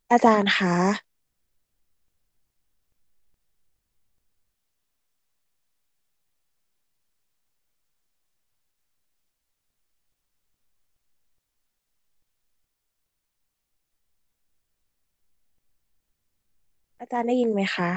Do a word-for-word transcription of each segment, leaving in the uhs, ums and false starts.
อาจารย์คะอาจารย์ได้ยินไหมคะ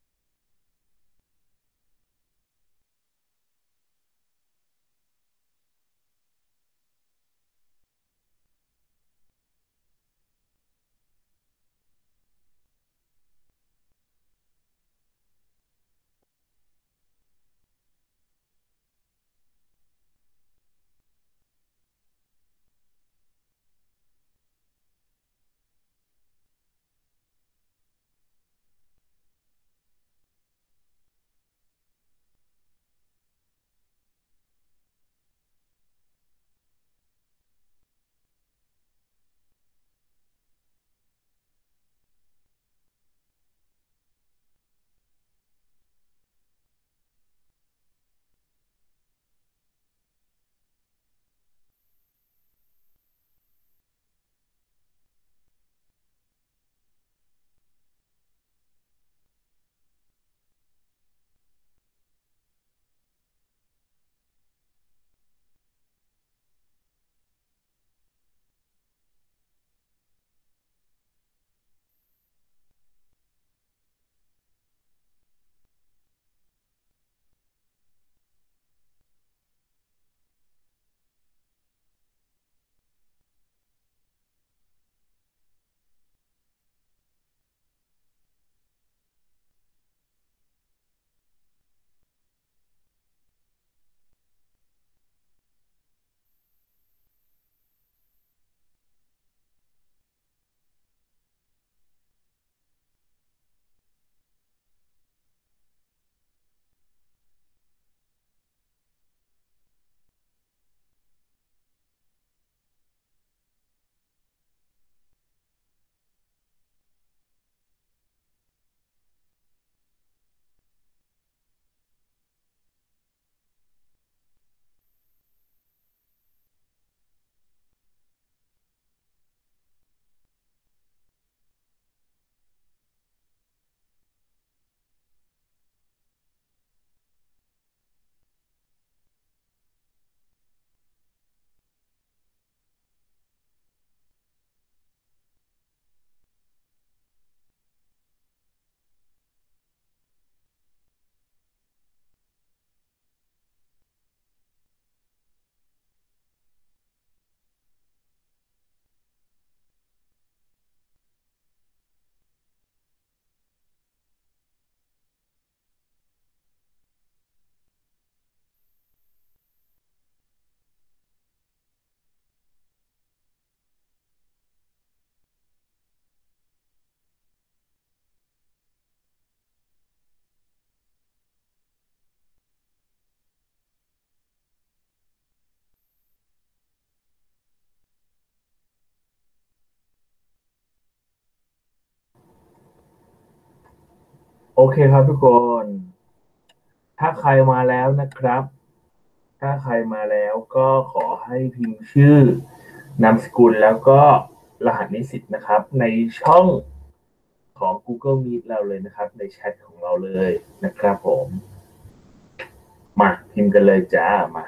โอเคครับทุกคนถ้าใครมาแล้วนะครับถ้าใครมาแล้วก็ขอให้พิมพ์ชื่อนามสกุลแล้วก็รหัสนิสิตนะครับในช่องของ Google Meet เราเลยนะครับในแชทของเราเลยนะครับผมมาพิมพ์กันเลยจ้ามา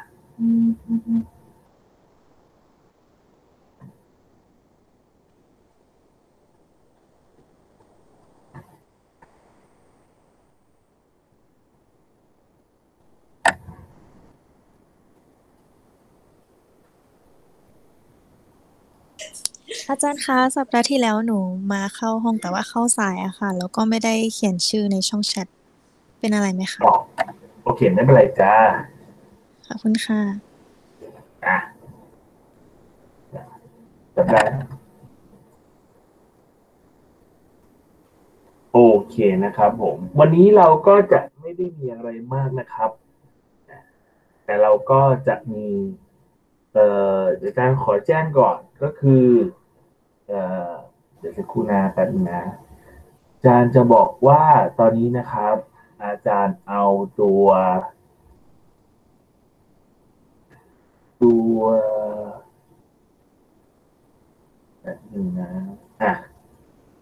อาจารย์คะสัปดาห์ที่แล้วหนูมาเข้าห้องแต่ว่าเข้าสายอะค่ะแล้วก็ไม่ได้เขียนชื่อในช่องแชทเป็นอะไรไหมคะอ๋อโอเคไม่เป็นไรจ้าขอบคุณค่ะอ่ะจำได้โอเคนะครับผมวันนี้เราก็จะไม่ได้มีอะไรมากนะครับแต่เราก็จะมีเอ่อเดี๋ยวการขอแจ้งก่อนก็คือเอ่อเดี๋ยวสักครู่นะแป๊บนึงนะอาจารย์จะบอกว่าตอนนี้นะครับอาจารย์เอาตัวตัวแป๊บนึงนะอ่ะ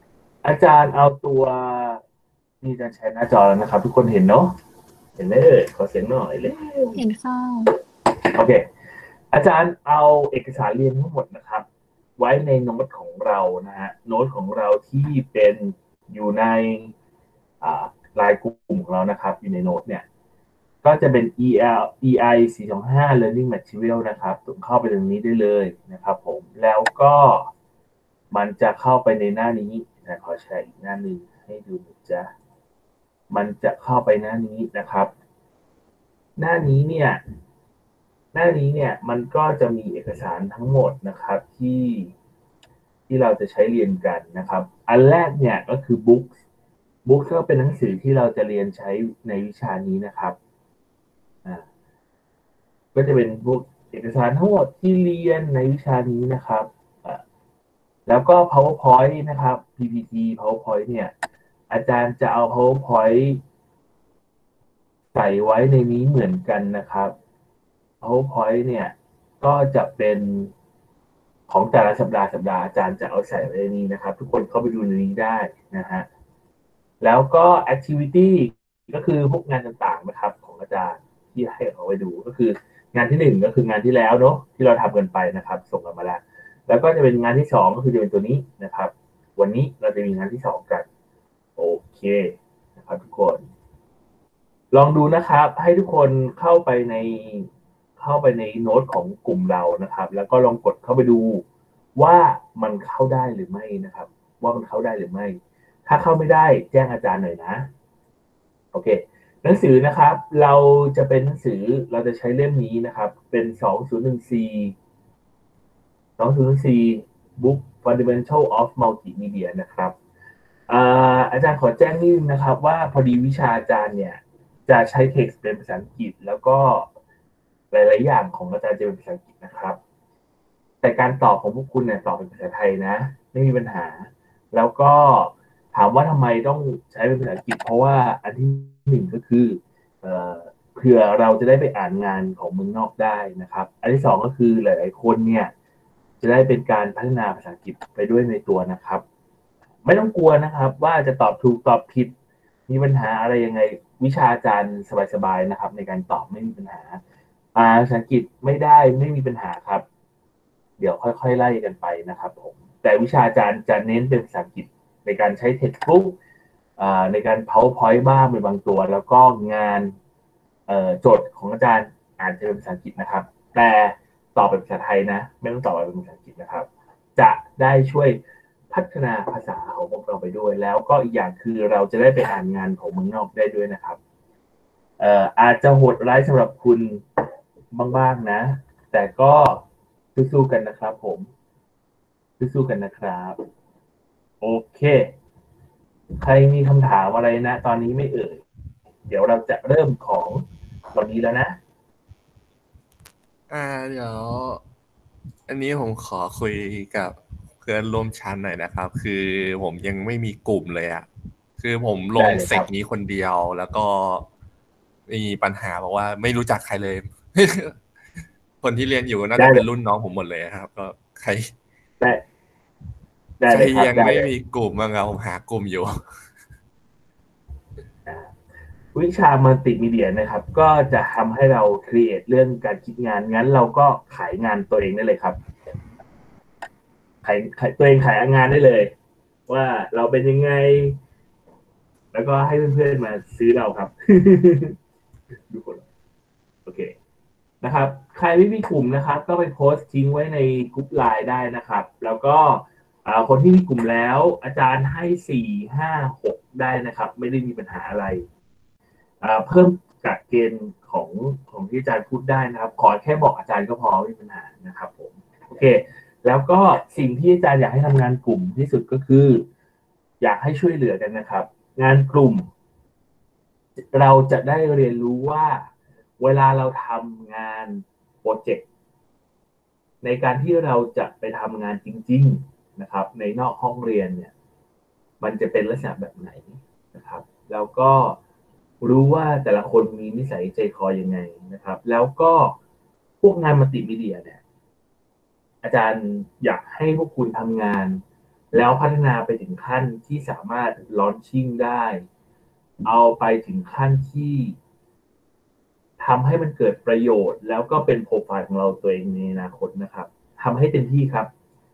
อาจารย์เอาตัวนี่จะแชร์หน้าจอแล้วนะครับทุกคนเห็นเนาะเห็นไหมเอ่ยขอเสียงหน่อยเลยเห็นค่ะโอเคอาจารย์เอาเอกสารเรียนทั้งหมดนะครับไว้ในโน้ตของเรานะฮะโน้ตของเราที่เป็นอยู่ในไลน์กลุ่มของเรานะครับอยู่ในโน้ตเนี่ยก็จะเป็น อี แอล อี ไอ สี่สองห้า Learning Material นะครับส่งเข้าไปตรงนี้ได้เลยนะครับผมแล้วก็มันจะเข้าไปในหน้านี้นะขอแชร์อีกหน้าหนึ่งให้ดูนะจ๊ะมันจะเข้าไปหน้านี้นะครับหน้านี้เนี่ยหน้านี้เนี่ยมันก็จะมีเอกสารทั้งหมดนะครับที่ที่เราจะใช้เรียนกันนะครับอันแรกเนี่ยก็คือ books books ก็เป็นหนังสือที่เราจะเรียนใช้ในวิชานี้นะครับอ่าก็จะเป็นพวกเอกสารทั้งหมดที่เรียนในวิชานี้นะครับอ่าแล้วก็ PowerPoint นะครับ พี พี ที PowerPoint เนี่ยอาจารย์จะเอา PowerPoint ใส่ไว้ในนี้เหมือนกันนะครับ PowerPoint เนี่ยก็จะเป็นของแต่ละสัปดาห์สัปดาห์อาจารย์จะเอาใส่ไว้ในนี้นะครับทุกคนเข้าไปดูในนี้ได้นะฮะแล้วก็ activity ก็คือพวกงานต่างๆนะครับของอาจารย์ที่ให้เอาไว้ดูก็คืองานที่หนึ่งก็คืองานที่แล้วเนาะที่เราทำกันไปนะครับส่งกันมาแล้วแล้วก็จะเป็นงานที่สองก็คือจะเป็นตัวนี้นะครับวันนี้เราจะมีงานที่สองกันโอเคนะครับทุกคนลองดูนะครับให้ทุกคนเข้าไปในเข้าไปในโน้ตของกลุ่มเรานะครับแล้วก็ลองกดเข้าไปดูว่ามันเข้าได้หรือไม่นะครับว่ามันเข้าได้หรือไม่ถ้าเข้าไม่ได้แจ้งอาจารย์หน่อยนะโอเคหนังสือนะครับเราจะเป็นหนังสือเราจะใช้เล่มนี้นะครับเป็นสองศูนย์หนึ่งสี่ สองศูนย์หนึ่งสี่ Book Fundamental of Multimedia นะครับอาอาจารย์ขอแจ้งนิดนึงนะครับว่าพอดีวิชาอาจารย์เนี่ยจะใช้ text เป็นภาษาอังกฤษแล้วก็หลายๆอย่างของอาจารย์จะเป็นภาษาอังกฤษนะครับแต่การตอบของพวกคุณเนี่ยตอบเป็นภาษาไทยนะไม่มีปัญหาแล้วก็ถามว่าทำไมต้องใช้เป็นภาษาอังกฤษเพราะว่าอันที่หนึ่งก็คือเอ่อเผื่อเราจะได้ไปอ่านงานของเมืองนอกได้นะครับอันที่สองก็คือหลายๆคนเนี่ยจะได้เป็นการพัฒนาภาษาอังกฤษไปด้วยในตัวนะครับไม่ต้องกลัวนะครับว่าจะตอบถูกตอบผิดมีปัญหาอะไรยังไงวิชาอาจารย์สบายๆนะครับในการตอบไม่มีปัญหาอ่าภาษาอังกฤษไม่ได้ไม่มีปัญหาครับเดี๋ยวค่อยๆไล่กันไปนะครับผมแต่วิชาอาจารย์จะเน้นเป็นภาษาอังกฤษในการใช้ textbook อ่าในการ PowerPoint บ้างเป็นบางตัวแล้วก็งานเอ่อโจทย์ของอาจารย์อาจจะเป็นภาษาอังกฤษนะครับแต่ตอบเป็นภาษาไทยนะไม่ต้องตอบเป็นภาษาอังกฤษนะครับจะได้ช่วยพัฒนาภาษาของพวกเราไปด้วยแล้วก็อีกอย่างคือเราจะได้ไปอ่านงานของเมืองนอกได้ด้วยนะครับเอ่ออาจจะโหดร้ายสำหรับคุณบ้างๆนะแต่ก็สู้ๆกันนะครับผมสู้ๆกันนะครับโอเคใครมีคำถามอะไรนะตอนนี้ไม่เอ่ยเดี๋ยวเราจะเริ่มของตอนนี้แล้วนะอ่าเดี๋ยวอันนี้ผมขอคุยกับเพื่อนร่วมชั้นหน่อยนะครับคือผมยังไม่มีกลุ่มเลยอะคือผมลงเซกนี้คนเดียวแล้วก็มีปัญหาบอกว่าไม่รู้จักใครเลย คนที่เรียนอยู่น่าจะเป็นรุ่นน้องผมหมดเลยครับก็ใครได้ได้ใครเลยครับยังไม่มีกลุ่มบ้างครับผมหากลุ่มอยู่วิชามัลติมีเดียนะครับก็จะทำให้เราครีเอทเรื่องการคิดงานงั้นเราก็ขายงานตัวเองได้เลยครับขายขายตัวเองขายงานได้เลยว่าเราเป็นยังไงแล้วก็ให้เพื่อนๆมาซื้อเราครับดูคนโอเคนะครับใครไม่มีกลุ่มนะครับก็ไปโพสต์ทิ้งไว้ในกลุ่มไลน์ได้นะครับแล้วก็คนที่มีกลุ่มแล้วอาจารย์ให้สี่ห้าหกได้นะครับไม่ได้มีปัญหาอะไรเพิ่มกับเกณฑ์ของของที่อาจารย์พูดได้นะครับขอแค่บอกอาจารย์ก็พอไม่มีปัญหานะครับผมโอเคแล้วก็สิ่งที่อาจารย์อยากให้ทำงานกลุ่มที่สุดก็คืออยากให้ช่วยเหลือกันนะครับงานกลุ่มเราจะได้เรียนรู้ว่าเวลาเราทำงานโปรเจกต์ในการที่เราจะไปทำงานจริงๆนะครับในนอกห้องเรียนเนี่ยมันจะเป็นลักษณะแบบไหนนะครับแล้วก็รู้ว่าแต่ละคนมีนิสัยใจคอยังไงนะครับแล้วก็พวกงานมัลติมีเดียเนี่ยอาจารย์อยากให้พวกคุณทำงานแล้วพัฒนาไปถึงขั้นที่สามารถลอนชิ่งได้เอาไปถึงขั้นที่ทำให้มันเกิดประโยชน์แล้วก็เป็นโปรไฟล์ของเราตัวเองในอนาคตนะครับทำให้เต็มที่ครับ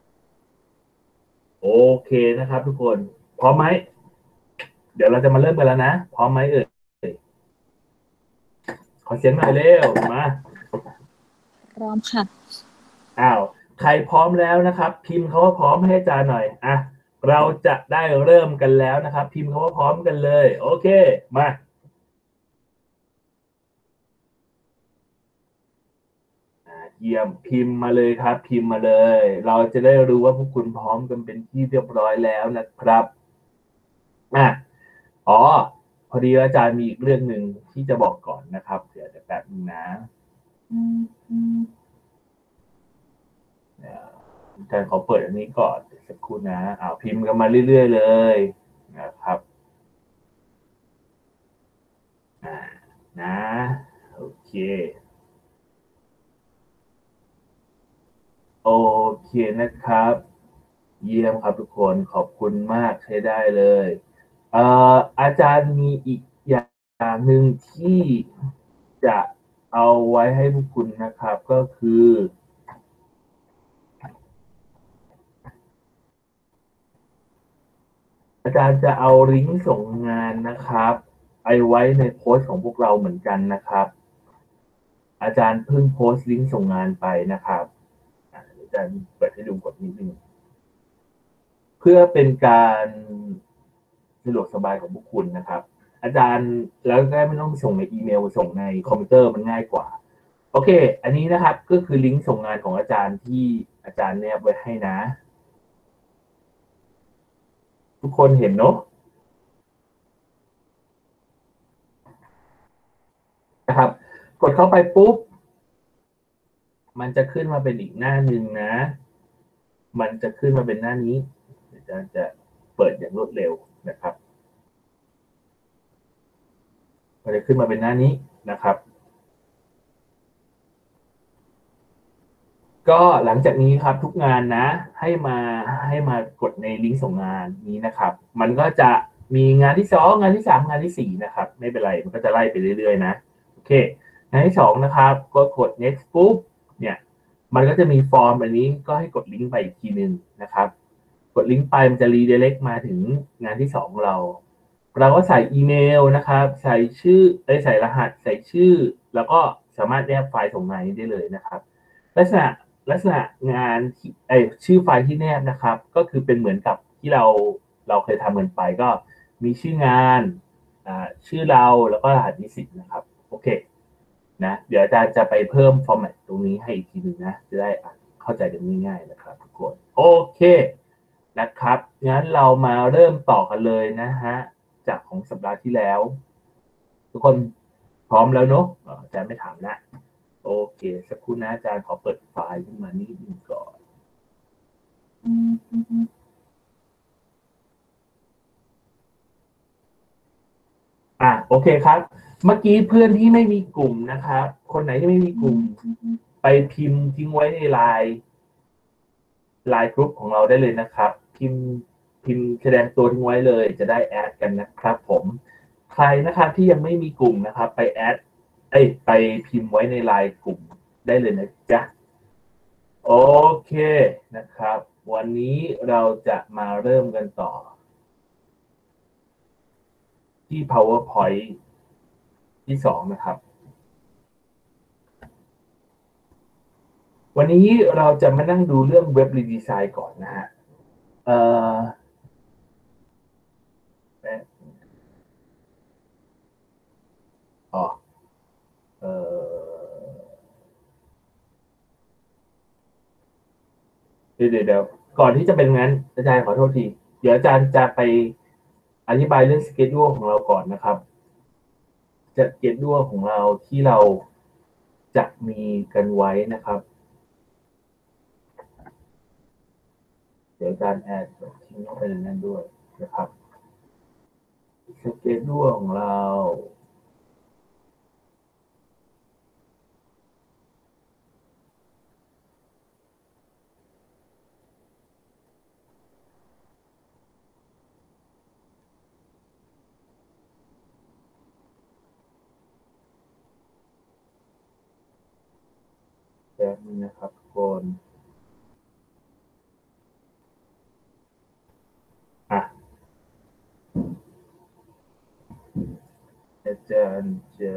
โอเคนะครับทุกคนพร้อมไหมเดี๋ยวเราจะมาเริ่มกันแล้วนะพร้อมไหมเอ่ยขอเสียงหน่อยเร็วมาพร้อมค่ะอ้าวใครพร้อมแล้วนะครับพิมพ์คำว่าพร้อมให้อาจารย์หน่อยอ่ะเราจะได้เริ่มกันแล้วนะครับพิมพ์คำว่าพร้อมกันเลยโอเคมาเยี่ยมพิมพ์มาเลยครับพิมพ์มาเลยเราจะได้รู้ว่าพวกคุณพร้อมกันเป็นที่เรียบร้อยแล้วนะครับอ่ะอ๋อพอดีอาจารย์มีอีกเรื่องหนึ่งที่จะบอกก่อนนะครับเดี๋ยวจะแป๊บนึงนะอาจารย์ขอเปิดอันนี้ก่อนสักครู่นะอ้าวพิมพ์กันมาเรื่อยๆเลยนะครับอ่านะโอเคโอเคนะครับเยี่ยมครับทุกคนขอบคุณมากใช้ได้เลยเอ่ออาจารย์มีอีกอย่างหนึ่งที่จะเอาไว้ให้พวกคุณนะครับก็คืออาจารย์จะเอาลิงก์ส่งงานนะครับไปไว้ในโพสต์ของพวกเราเหมือนกันนะครับอาจารย์เพิ่งโพสต์ลิงก์ส่งงานไปนะครับอาจารย์เปิดให้ดูกดนิดนึงเพื่อเป็นการสะดวกสบายของพวกคุณนะครับอาจารย์แล้วก็ไม่ต้องส่งในอีเมลส่งในคอมพิวเตอร์มันง่ายกว่าโอเคอันนี้นะครับก็คือลิงก์ส่งงานของอาจารย์ที่อาจารย์แนบไว้ให้นะทุกคนเห็นเนาะนะครับกดเข้าไปปุ๊บมันจะขึ้นมาเป็นอีกหน้าหนึ่งนะมันจะขึ้นมาเป็นหน้านี้อาจารย์จะเปิดอย่างรวดเร็วนะครับมันจะขึ้นมาเป็นหน้านี้นะครับก็หลังจากนี้ครับทุกงานนะให้มาให้มากดในลิงก์ส่งงานนี้นะครับมันก็จะมีงานที่สองงานที่สามงานที่สี่นะครับไม่เป็นไรมันก็จะไล่ไปเรื่อยๆนะโอเคงานที่สองนะครับก็กด next ปุ๊บเนี่ยมันก็จะมีฟอร์มอันนี้ก็ให้กดลิงก์ไปอีกทีหนึ่งนะครับกดลิงก์ไปมันจะ redirect มาถึงงานที่สองเราเราก็ใส่อีเมลนะครับใส่ชื่อใส่รหัสใส่ชื่อแล้วก็สามารถแนบไฟล์ส่งงานนี้ได้เลยนะครับลักษณะลักษณะงานไอชื่อไฟล์ที่แนบนะครับก็คือเป็นเหมือนกับที่เราเราเคยทำกันไปก็มีชื่องานชื่อเราแล้วก็รหัสนิสิตนะครับโอเคนะเดี๋ยวอาจารย์จะไปเพิ่มฟอร์แมตตรงนี้ให้อีกทีหนึ่งนะจะได้เข้าใจกันง่ายๆนะครับทุกคนโอเคนะครับงั้นเรามาเริ่มต่อกันเลยนะฮะจากของสัปดาห์ที่แล้วทุกคนพร้อมแล้วเนอะอาจารย์ไม่ถามนะโอเคสักครู่นะอาจารย์ขอเปิดไฟล์ขึ้นมานิดนึงก่อนอ่ะโอเคครับเมื่อกี้เพื่อนที่ไม่มีกลุ่มนะครับคนไหนที่ไม่มีกลุ่มไปพิมพ์ทิ้งไว้ในไลน์ไลน์กรุ๊ปของเราได้เลยนะครับพิมพ์พิมพ์แสดงตัวทิ้งไว้เลยจะได้แอดกันนะครับผมใครนะครับที่ยังไม่มีกลุ่มนะครับไปแอดเอ้ยไปพิมพ์ไว้ในไลน์กลุ่มได้เลยนะจ๊ะโอเคนะครับวันนี้เราจะมาเริ่มกันต่อที่ PowerPoint ที่สองนะครับวันนี้เราจะมานั่งดูเรื่องเว็บรีดีไซน์ก่อนนะฮะเอ่ออ๋อเอ่อเดี๋ยวเดี๋ยวก่อนที่จะเป็นงั้นอาจารย์ขอโทษทีเดี๋ยวอาจารย์จะไปอธิบายเรื่องสเกจ u ของเราก่อนนะครับจะสเกจ u ของเราที่เราจะมีกันไว้นะครับเดี๋ยวอาจารย์แอดทิ้งเข้าไปในนั้นด้วยนะครับสเกจ u ของเราป๊บนึงนะครับทุกคนอ่ะอาจารย์จะ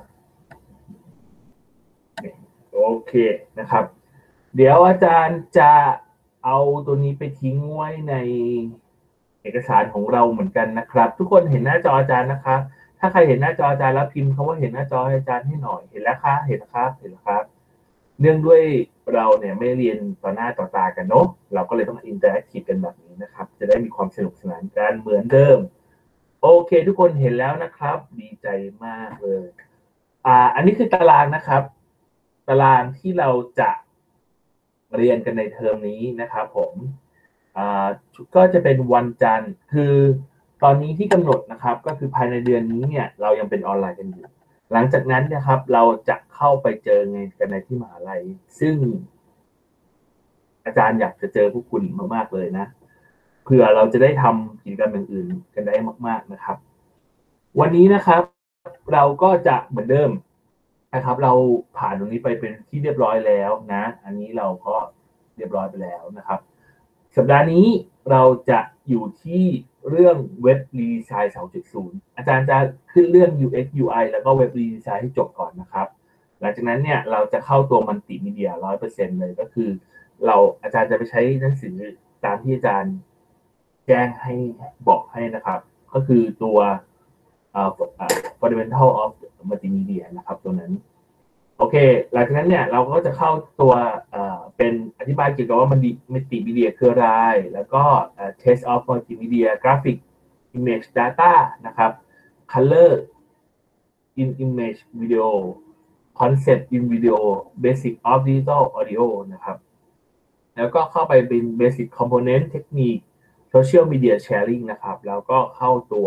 โอเคนะครับ เดี๋ยวอาจารย์จะเอาตัวนี้ไปทิ้งไว้ในเอกสารของเราเหมือนกันนะครับ ทุกคนเห็นหน้าจออาจารย์นะครับ ถ้าใครเห็นหน้าจออาจารย์แล้วพิมพ์คำว่าเห็นหน้าจอให้อาจารย์ให้หน่อยเห็นแล้วครับเห็นแล้วครับเห็นแล้วครับเนื่องด้วยเราเนี่ยไม่เรียนต่อหน้าต่อตากันเนาะเราก็เลยต้องอินเตอร์แอคทีฟกันแบบนี้นะครับ จะได้มีความสนุกสนานกันเหมือนเดิมโอเคทุกคนเห็นแล้วนะครับดีใจมากเลยอ่าอันนี้คือตารางนะครับ ตารางที่เราจะเรียนกันในเทอมนี้นะครับผมอ่าก็จะเป็นวันจันทร์คือตอนนี้ที่กำหนดนะครับก็คือภายในเดือนนี้เนี่ยเรายังเป็นออนไลน์กันอยู่หลังจากนั้นนะครับเราจะเข้าไปเจอกันในที่มหาลัยซึ่งอาจารย์อยากจะเจอพวกคุณมากๆเลยนะเพื่อเราจะได้ทำกิจกรรมอย่างอื่นกันได้มากๆนะครับวันนี้นะครับเราก็จะเหมือนเดิมนะครับเราผ่านตรงนี้ไปเป็นที่เรียบร้อยแล้วนะอันนี้เราก็เรียบร้อยไปแล้วนะครับสัปดาห์นี้เราจะอยู่ที่เรื่องเว็บรีดีไซน์ สองจุดศูนย์ อาจารย์จะขึ้นเรื่อง ยู เอ็กซ์ ยู ไอ แล้วก็เว็บรีดีไซน์ให้จบก่อนนะครับหลังจากนั้นเนี่ยเราจะเข้าตัวมัลติมีเดีย ร้อยเปอร์เซ็นต์ เลยก็คือเราอาจารย์จะไปใช้หนังสือตามที่อาจารย์แจ้งให้บอกให้นะครับก็คือตัวfundamental of multimedia นะครับตัวนั้นโอเคหลังจากนั้นเนี่ยเราก็จะเข้าตัวเป็นอธิบายเกี่ยวกับว่ามันมัลติมีเดียคืออะไรแล้วก็ test of multimedia graphic image data นะครับ color in image video concept in video basic of digital audio นะครับแล้วก็เข้าไปเป็น basic component technique social media sharing นะครับแล้วก็เข้าตัว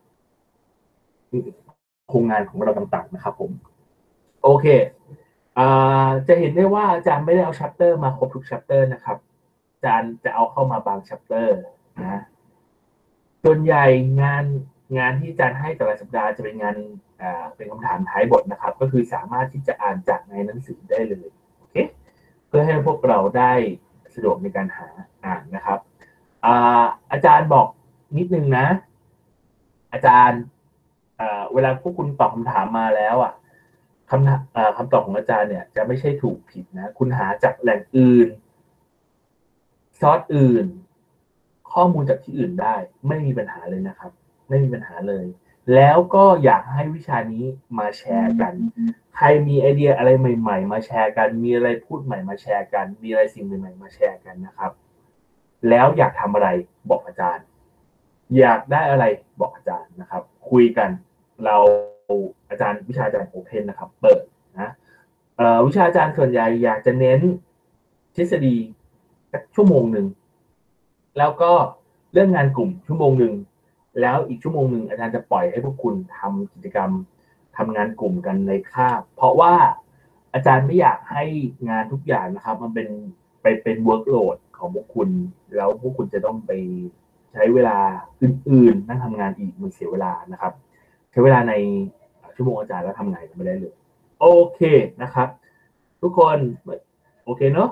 โครงงานของเราต่างๆนะครับผมโอเคอ่าจะเห็นได้ว่าอาจารย์ไม่ได้เอาชัปเตอร์มาครบทุกชัปเตอร์นะครับอาจารย์จะเอาเข้ามาบางชัปเตอร์นะส่วนใหญ่งานงานที่อาจารย์ให้แต่ละสัปดาห์จะเป็นงานอ่าเป็นคำถามท้ายบทนะครับก็คือสามารถที่จะอ่านจากในหนังสือได้เลยโอเคเพื่อให้พวกเราได้สะดวกในการหาอ่านนะครับอ่าอาจารย์บอกนิดนึงนะอาจารย์เวลาพวกคุณตอบคำถามมาแล้วอ่ะคำคำตอบของอาจารย์เนี่ยจะไม่ใช่ถูกผิดนะคุณหาจากแหล่งอื่นซอสอื่นข้อมูลจากที่อื่นได้ไม่มีปัญหาเลยนะครับไม่มีปัญหาเลยแล้วก็อยากให้วิชานี้มาแชร์กันใครมีไอเดียอะไรใหม่ๆมาแชร์กันมีอะไรพูดใหม่มาแชร์กันมีอะไรสิ่งใหม่ๆมาแชร์กันนะครับแล้วอยากทำอะไรบอกอาจารย์อยากได้อะไรบอกอาจารย์นะครับคุยกันเราอาจารย์วิชาอาจารย์โอเพนนะครับเปิดนะวิชาอาจารย์ส่วนใหญ่อยากจะเน้นทฤษฎีชั่วโมงหนึ่งแล้วก็เรื่องงานกลุ่มชั่วโมงหนึ่งแล้วอีกชั่วโมงหนึ่งอาจารย์จะปล่อยให้พวกคุณทำกิจกรรมทำงานกลุ่มกันในคาบเพราะว่าอาจารย์ไม่อยากให้งานทุกอย่างนะครับมันเป็นไปเป็นเวิร์กโหลดของพวกคุณแล้วพวกคุณจะต้องไปใช้เวลาอื่นๆนั่งทำงานอีกมันเสียเวลานะครับใช้เวลาในชั่วโมงอาจารย์แล้วทำงานกันไม่ได้เลยโอเคนะครับทุกคนโอเคเนาะ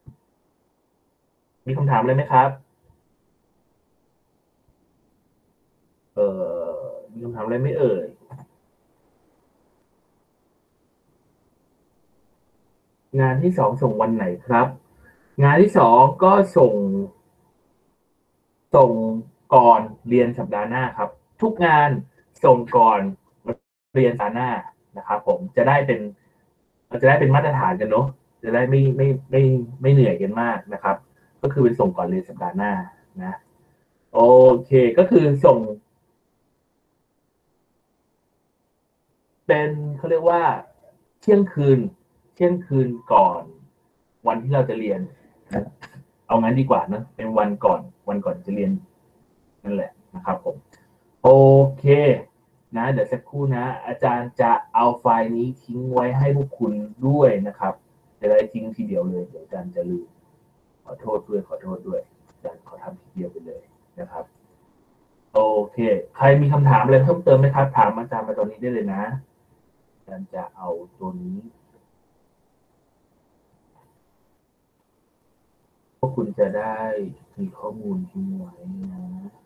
มีคำถามอะไรไหมครับเอ่อมีคำถามอะไรไม่เอ่ยงานที่สองส่งวันไหนครับงานที่สองก็ส่งส่งก่อนเรียนสัปดาห์หน้าครับทุกงานส่งก่อนเรียนสัปดาห์หน้านะครับผมจะได้เป็นจะได้เป็นมาตรฐานกันเนาะจะได้ไม่ไม่ไม่ไม่เหนื่อยกันมากนะครับก็คือเป็นส่งก่อนเรียนสัปดาห์หน้านะโอเคก็คือส่งเป็นเขาเรียกว่าเที่ยงคืนเที่ยงคืนก่อนวันที่เราจะเรียนนะเอางั้นดีกว่านะเป็นวันก่อนวันก่อนจะเรียนนั่นแหละนะครับผมโอเคนะเดี๋ยวสักครู่นะอาจารย์จะเอาไฟล์นี้ทิ้งไว้ให้พวกคุณด้วยนะครับจะได้ทิ้งทีเดียวเลยเดี๋ยวอาจารย์จะลืมขอโทษด้วยขอโทษด้วยอาจารย์ขอทำทีเดียวไปเลยนะครับโอเคใครมีคำถามอะไรเพิ่มเติมไหมครับถามอาจารย์มาตอนนี้ได้เลยนะอาจารย์จะเอาตัวนี้วกคุณจะได้มีข้อมูลทิ้งไว้นะ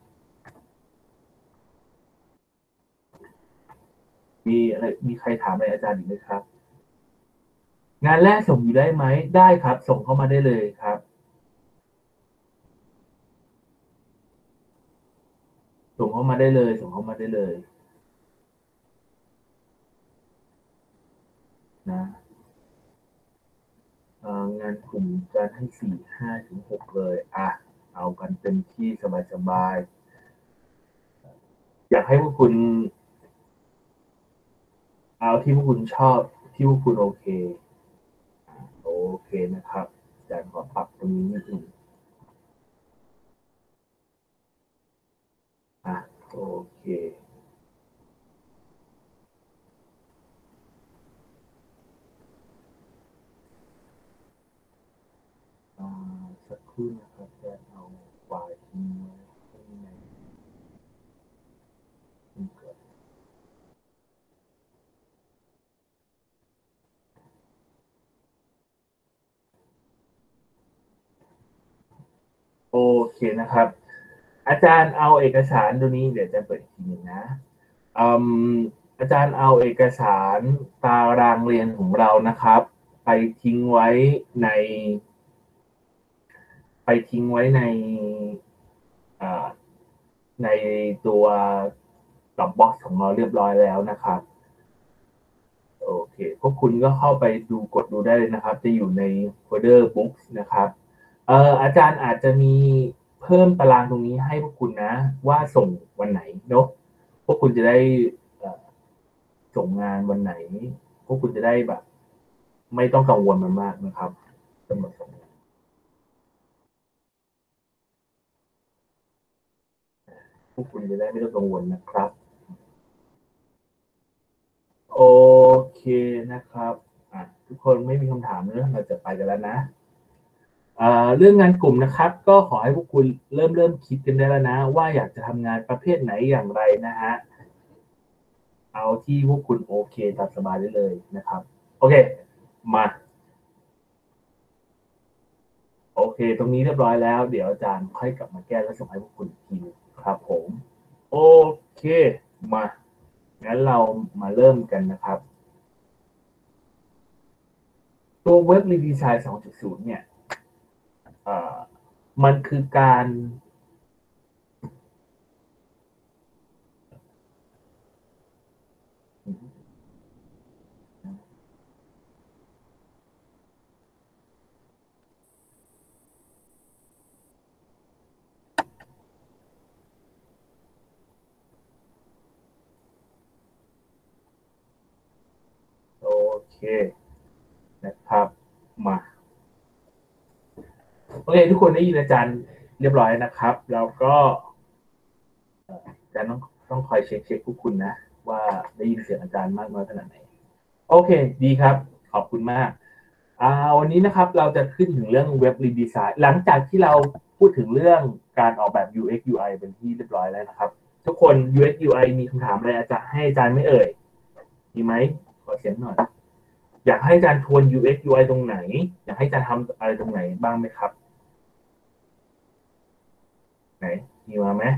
มีอะไรมีใครถามอะไรอาจารย์อีกไหมครับงานแรกส่งอยู่ได้ไหมได้ครับส่งเข้ามาได้เลยครับส่งเข้ามาได้เลยส่งเข้ามาได้เลยนะเอ่องานกลุ่มจะให้สี่ห้าถึงหกเลยอ่ะเอากันเต็มที่สบายๆอยากให้พวกคุณเอาที่พวกคุณชอบที่พวกคุณโอเคโอเคนะครับอาจารย์ขอปรับตรงนี้นิดหนึ่งอ่ะโอเคอ่าสักครู่นะครับจะเอาไฟล์ทิ้งไว้ข้างในนี่ก่อนโอเคนะครับอาจารย์เอาเอกสารตัวนี้เดี๋ยวจะเปิดอีกทีหนึ่งนะอืมอาจารย์เอาเอกสารตารางเรียนของเรานะครับไปทิ้งไว้ในไปทิ้งไว้ในอ่าในตัวดรอปบ็อกซ์ของเราเรียบร้อยแล้วนะครับโอเคพวกคุณก็เข้าไปดูกดดูได้เลยนะครับจะอยู่ในโฟลเดอร์ Books นะครับเอ่ออาจารย์อาจจะมีเพิ่มตารางตรงนี้ให้พวกคุณนะว่าส่งวันไหนเนาะพวกคุณจะได้เอ่อส่งงานวันไหนพวกคุณจะได้แบบไม่ต้องกังวลมันมากนะครับกำหนดส่งงานพวกคุณจะได้ไม่ต้องกังวลนะครับโอเคนะครับอ่ะทุกคนไม่มีคำถามเนอะเราจะไปกันแล้วนะอ่าเรื่องงานกลุ่มนะครับก็ขอให้พวกคุณเริ่มเริ่มคิดกันได้แล้วนะว่าอยากจะทำงานประเภทไหนอย่างไรนะฮะเอาที่พวกคุณโอเคตามสบายได้เลยนะครับโอเคมาโอเคตรงนี้เรียบร้อยแล้วเดี๋ยวอาจารย์ค่อยกลับมาแก้และส่งให้พวกคุณอีกทีครับผมโอเคมางั้นเรามาเริ่มกันนะครับตัวเว็บรีดีไซน์ สองจุดศูนย์ เนี่ยเอ่อมันคือการโอเคนะครับมาโอเคทุกคนได้ยินอาจารย์เรียบร้อยนะครับแล้วก็อาจารย์ต้องต้องคอยเช็คเช็คทุกคุณนะว่าได้ยินเสียงอาจารย์มากน้อยขนาดไหนโอเคดีครับขอบคุณมากอ่าวันนี้นะครับเราจะขึ้นถึงเรื่องเว็บรีดีไซน์หลังจากที่เราพูดถึงเรื่องการออกแบบ ยู เอ็กซ์ ยู ไอ เป็นที่เรียบร้อยแล้วนะครับทุกคน ยู เอ็กซ์ ยู ไอ มีคำถามอะไรอาจารย์ให้อาจารย์ไม่เอ่ยมีไหมขอเสียงหน่อยอยากให้อาจารย์ทวน ยู เอ็กซ์ ยู ไอ ตรงไหนอยากให้อาจารย์ทำอะไรตรงไหนบ้างไหมครับไหนมีมาไหม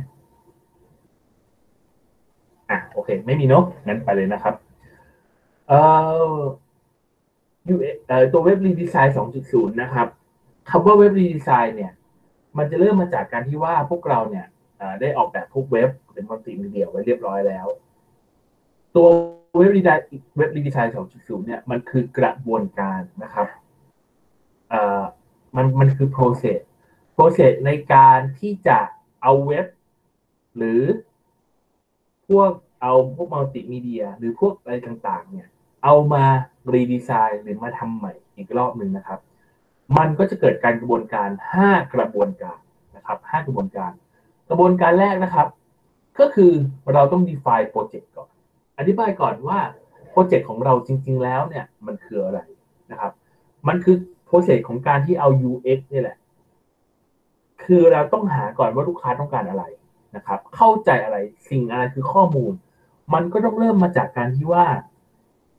อ่ะโอเคไม่มีเนอะงั้นไปเลยนะครับเอ่อ ยู เอ็กซ์ เอ่อตัวเว็บรีดีไซน์ สองจุดศูนย์ นะครับคำว่าเว็บรีดีไซน์เนี่ยมันจะเริ่มมาจากการที่ว่าพวกเราเนี่ยได้ออกแบบพวกเว็บเป็นมัลติมีเดียไว้เรียบร้อยแล้วตัวเว็บรีดีไซน์เว็บรีดีไซน์ สองจุดศูนย์ เนี่ยมันคือกระบวนการนะครับเอ่อมันมันคือ process process ในการที่จะเอาเว็บหรือพวกเอาพวกมัลติมีเดียหรือพวกอะไรต่างๆเนี่ยเอามารีดีไซน์หรือมาทำใหม่อีกรอบหนึ่งนะครับมันก็จะเกิดการกระบวนการห้ากระบวนการนะครับห้ากระบวนการกระบวนการแรกนะครับก็คือเราต้อง define project ก่อนอธิบายก่อนว่าโปรเจกต์ของเราจริงๆแล้วเนี่ยมันคืออะไรนะครับมันคือโปรเซสของการที่เอา ยู เอ็กซ์ นี่แหละคือเราต้องหาก่อนว่าลูกค้าต้องการอะไรนะครับเข้าใจอะไรสิ่งอะไรคือข้อมูลมันก็ต้องเริ่มมาจากการที่ว่า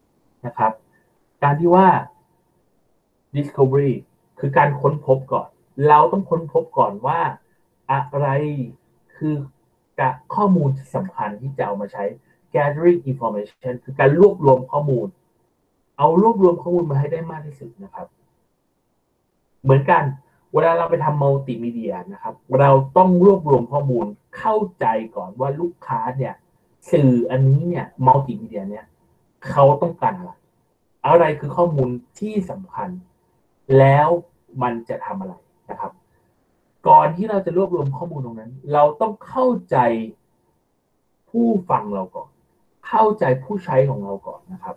นะครับการที่ว่า discovery คือการค้นพบก่อนเราต้องค้นพบก่อนว่าอะไรคือข้อมูลสำคัญที่จะเอามาใช้ gathering information คือการรวบรวมข้อมูลเอารวบรวมข้อมูลมาให้ได้มากที่สุดนะครับเหมือนกันเวลาเราไปทำมัลติมีเดียนะครับเราต้องรวบรวมข้อมูลเข้าใจก่อนว่าลูกค้าเนี่ยสื่ออันนี้เนี่ยมัลติมีเดียเนี่ยเขาต้องการอะไรอะไรคือข้อมูลที่สำคัญแล้วมันจะทำอะไรนะครับก่อนที่เราจะรวบรวมข้อมูลตรงนั้นเราต้องเข้าใจผู้ฟังเราก่อนเข้าใจผู้ใช้ของเราก่อนนะครับ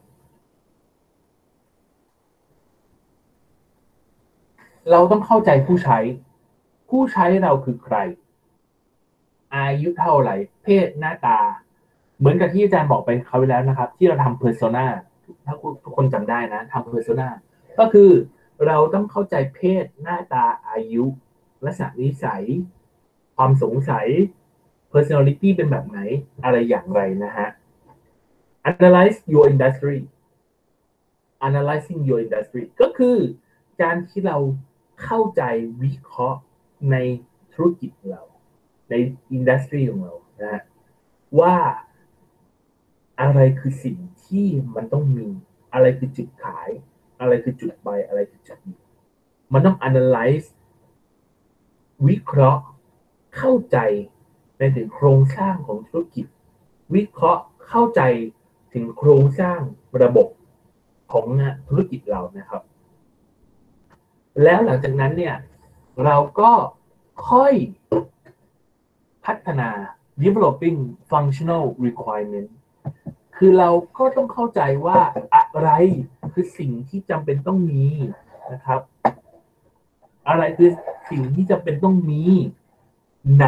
เราต้องเข้าใจผู้ใช้ผู้ใช้เราคือใครอายุเท่าไหร่เพศหน้าตาเหมือนกับที่อาจารย์บอกไปเขาไปแล้วนะครับที่เราทำ persona ถ้าทุกคนจำได้นะทำ persona ก็คือเราต้องเข้าใจเพศหน้าตาอายุลักษณะนิสัยความสงสัย personality เป็นแบบไหนอะไรอย่างไรนะฮะ analyze your industry analyzing your industry ก็คือการที่เราเข้าใจวิเคราะห์ในธุรกิจของเราในอินดัสทรีของเรานะฮะว่าอะไรคือสิ่งที่มันต้องมีอะไรคือจุดขายอะไรคือจุดไปอะไรคือจุดดีมันต้อง analyze วิเคราะห์เข้าใจในถึงโครงสร้างของธุรกิจวิเคราะห์เข้าใจถึงโครงสร้างระบบของธุรกิจเรานะครับแล้วหลังจากนั้นเนี่ยเราก็ค่อยพัฒนา developing functional requirement คือเราก็ต้องเข้าใจว่าอะไรคือสิ่งที่จำเป็นต้องมีนะครับอะไรคือสิ่งที่จำเป็นต้องมีใน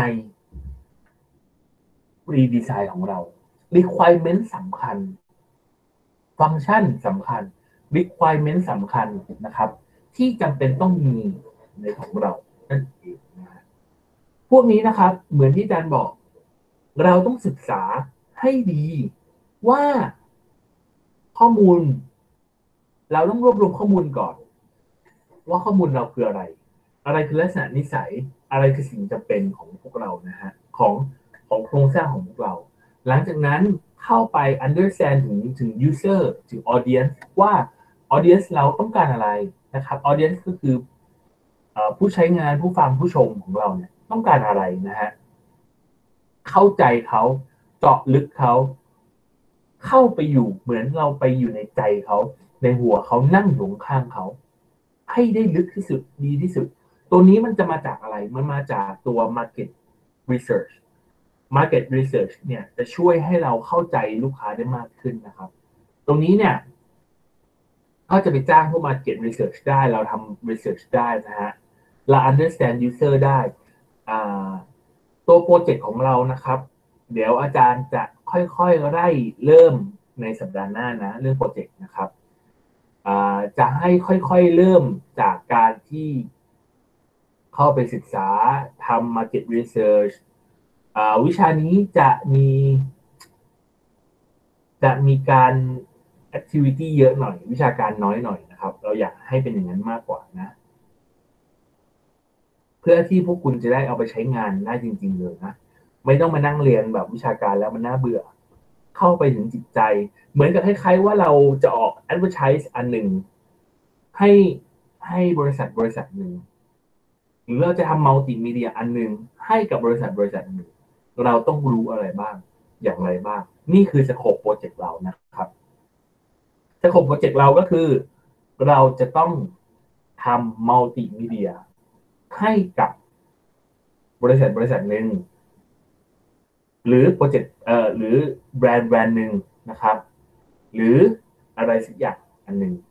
redesign ของเรา requirement สำคัญฟังก์ชันสำคัญ requirement สำคัญนะครับที่จำเป็นต้องมีในของเรานั่นเองนะพวกนี้นะครับเหมือนที่อาจารย์บอกเราต้องศึกษาให้ดีว่าข้อมูลเราต้องรวบรวมข้อมูลก่อนว่าข้อมูลเราคืออะไรอะไรคือลักษณะนิสัยอะไรคือสิ่งจำเป็นของพวกเรานะฮะของของโครงสร้างของพวกเราหลังจากนั้นเข้าไป understand ถึงถึง user ถึง audience ว่า audience เราต้องการอะไรนะครับ audience ก็คือผู้ใช้งานผู้ฟังผู้ชมของเราเนี่ยต้องการอะไรนะฮะเข้าใจเขาเจาะลึกเขาเข้าไปอยู่เหมือนเราไปอยู่ในใจเขาในหัวเขานั่งอยู่ข้างเขาให้ได้ลึกที่สุดดีที่สุดตัวนี้มันจะมาจากอะไรมันมาจากตัว market research market research เนี่ยจะช่วยให้เราเข้าใจลูกค้าได้มากขึ้นนะครับตรงนี้เนี่ยก็จะไปจ้างพวก market research ได้เราทำ research ได้นะฮะเรา understand user ได้ตัวโปรเจกต์ของเรานะครับเดี๋ยวอาจารย์จะค่อยๆไล่เริ่มในสัปดาห์หน้านะเรื่องโปรเจกต์นะครับจะให้ค่อยๆเริ่มจากการที่เข้าไปศึกษาทำ market research วิชานี้จะมีจะมีการ activity เยอะหน่อยวิชาการน้อยหน่อยนะครับเราอยากให้เป็นอย่างนั้นมากกว่านะเพื่อที่พวกคุณจะได้เอาไปใช้งานได้จริงๆเลยนะไม่ต้องมานั่งเรียนแบบวิชาการแล้วมันน่าเบื่อเข้าไปถึงจิตใจเหมือนกับคล้ายๆว่าเราจะออก advertise อันหนึ่งให้ให้บริษัทบริษัทหนึ่งหรือเราจะทำมัลติมีเดียอันหนึ่งให้กับบริษัทบริษัทหนึ่งเราต้องรู้อะไรบ้างอย่างไรบ้างนี่คือสโคปโปรเจกต์เรานะครับสโคปโปรเจกต์เราก็คือเราจะต้องทำมัลติมีเดียให้กับบริษัทบริษัทหนึ่งหรือโปรเจกต์เอ่อหรือแบรนด์แบรนด์หนึ่งนะครับหรืออะไรสักอย่างอันหนึ่ง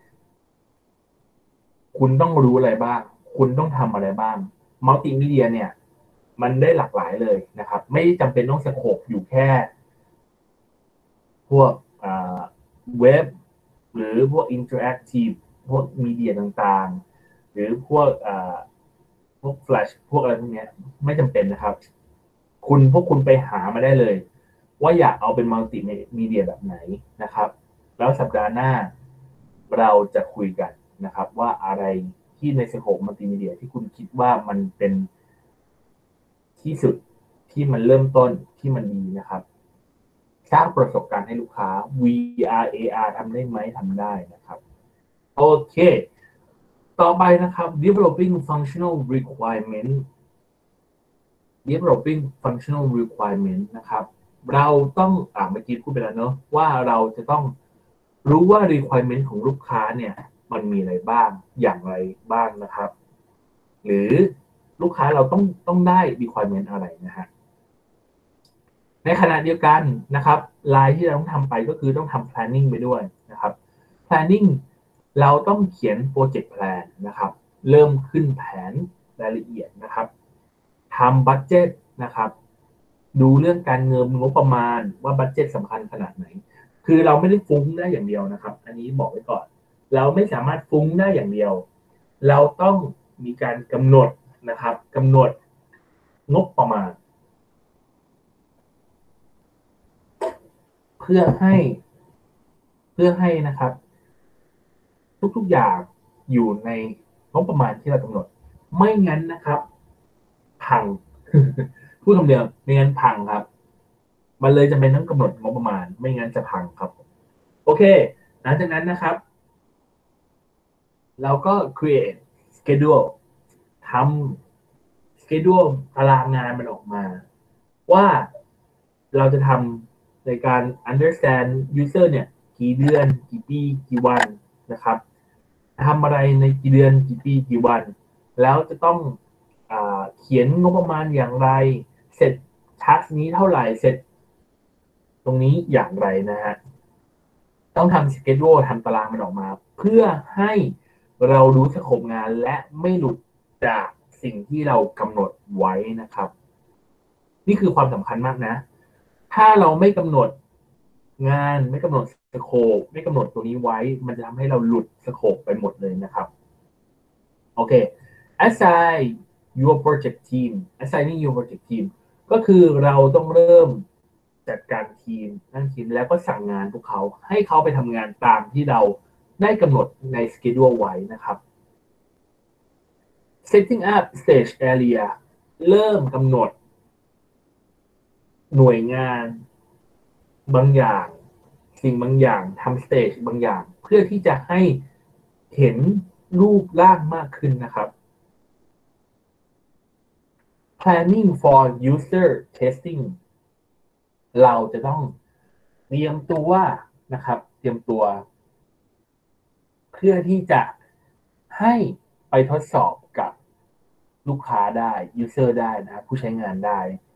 คุณต้องรู้อะไรบ้างคุณต้องทำอะไรบ้างมัลติมีเดียเนี่ยมันได้หลากหลายเลยนะครับไม่จำเป็นต้องสโคปอยู่แค่พวกเว็บหรือพวกอินเทอร์แอคทีฟพวกมีเดียต่างๆหรือพวกพวกแฟลชพวกอะไรพวกนี้ไม่จำเป็นนะครับคุณพวกคุณไปหามาได้เลยว่าอยากเอาเป็นมัลติมีเดียแบบไหนนะครับแล้วสัปดาห์หน้าเราจะคุยกันนะครับว่าอะไรทที่ในสโคปมัลติมีเดียที่คุณคิดว่ามันเป็นที่สุดที่มันเริ่มต้นที่มันดีนะครับสร้างประสบการณ์ให้ลูกค้า วี อาร์ เอ อาร์ ทำได้ไหมทำได้นะครับโอเคต่อไปนะครับ developing functional requirement developing functional requirement นะครับเราต้องอ่าเมื่อกี้พูดไปแล้วเนอะว่าเราจะต้องรู้ว่า requirement ของลูกค้าเนี่ยมันมีอะไรบ้างอย่างไรบ้างนะครับหรือลูกค้าเราต้องต้องได้ requirement อะไรนะฮะในขณะเดียวกันนะครับลายที่เราต้องทำไปก็คือต้องทำ planning ไปด้วยนะครับ planning เราต้องเขียน project plan นะครับเริ่มขึ้นแผนรายละเอียดนะครับทำ budget นะครับดูเรื่องการเงินงบประมาณว่า budget สำคัญขนาดไหนคือเราไม่ได้ฟุ้งได้อย่างเดียวนะครับอันนี้บอกไว้ก่อนเราไม่สามารถฟุ้งได้อย่างเดียวเราต้องมีการกำหนดนะครับกำหนดงบประมาณเพื่อให้เพื่อให้นะครับทุกๆอย่างอยู่ในงบประมาณที่เรากำหนดไม่งั้นนะครับพัง พูดคำเดียวไม่งั้นพังครับมันเลยจะเป็นต้องกำหนดงบประมาณไม่งั้นจะพังครับโอเคหลังจากนั้นนะครับเราก็ create schedule ทำ schedule ตารางงานมันออกมาว่าเราจะทำในการ understand user เนี่ยกี่เดือนกี่ปีกี่วันนะครับทำอะไรในกี่เดือนกี่ปีกี่วันแล้วจะต้องอ่าเขียนงบประมาณอย่างไรเสร็จทัสนี้เท่าไหร่เสร็จตรงนี้อย่างไรนะฮะต้องทำ schedule ทำตารางมันออกมาเพื่อให้เรารู้สโคปงานและไม่หลุดจากสิ่งที่เรากำหนดไว้นะครับนี่คือความสำคัญมากนะถ้าเราไม่กำหนดงานไม่กำหนดสโคปไม่กำหนดตัวนี้ไว้มันจะทำให้เราหลุดสโคปไปหมดเลยนะครับโอเค assign your project team assigning your project team ก็คือเราต้องเริ่มจัดการทีมนั่งทีมแล้วก็สั่งงานพวกเขาให้เขาไปทำงานตามที่เราได้กำหนดใน schedule ไว้นะครับ setting up stage area เริ่มกำหนดหน่วยงานบางอย่างสิ่งบางอย่างทำ stage บางอย่างเพื่อที่จะให้เห็นรูปร่างมากขึ้นนะครับ planning for user testing เราจะต้องเตรียมตัวนะครับเตรียมตัวเพื่อที่จะให้ไปทดสอบกับลูกค้าได้ user ได้นะครับผู้ใช้งานได้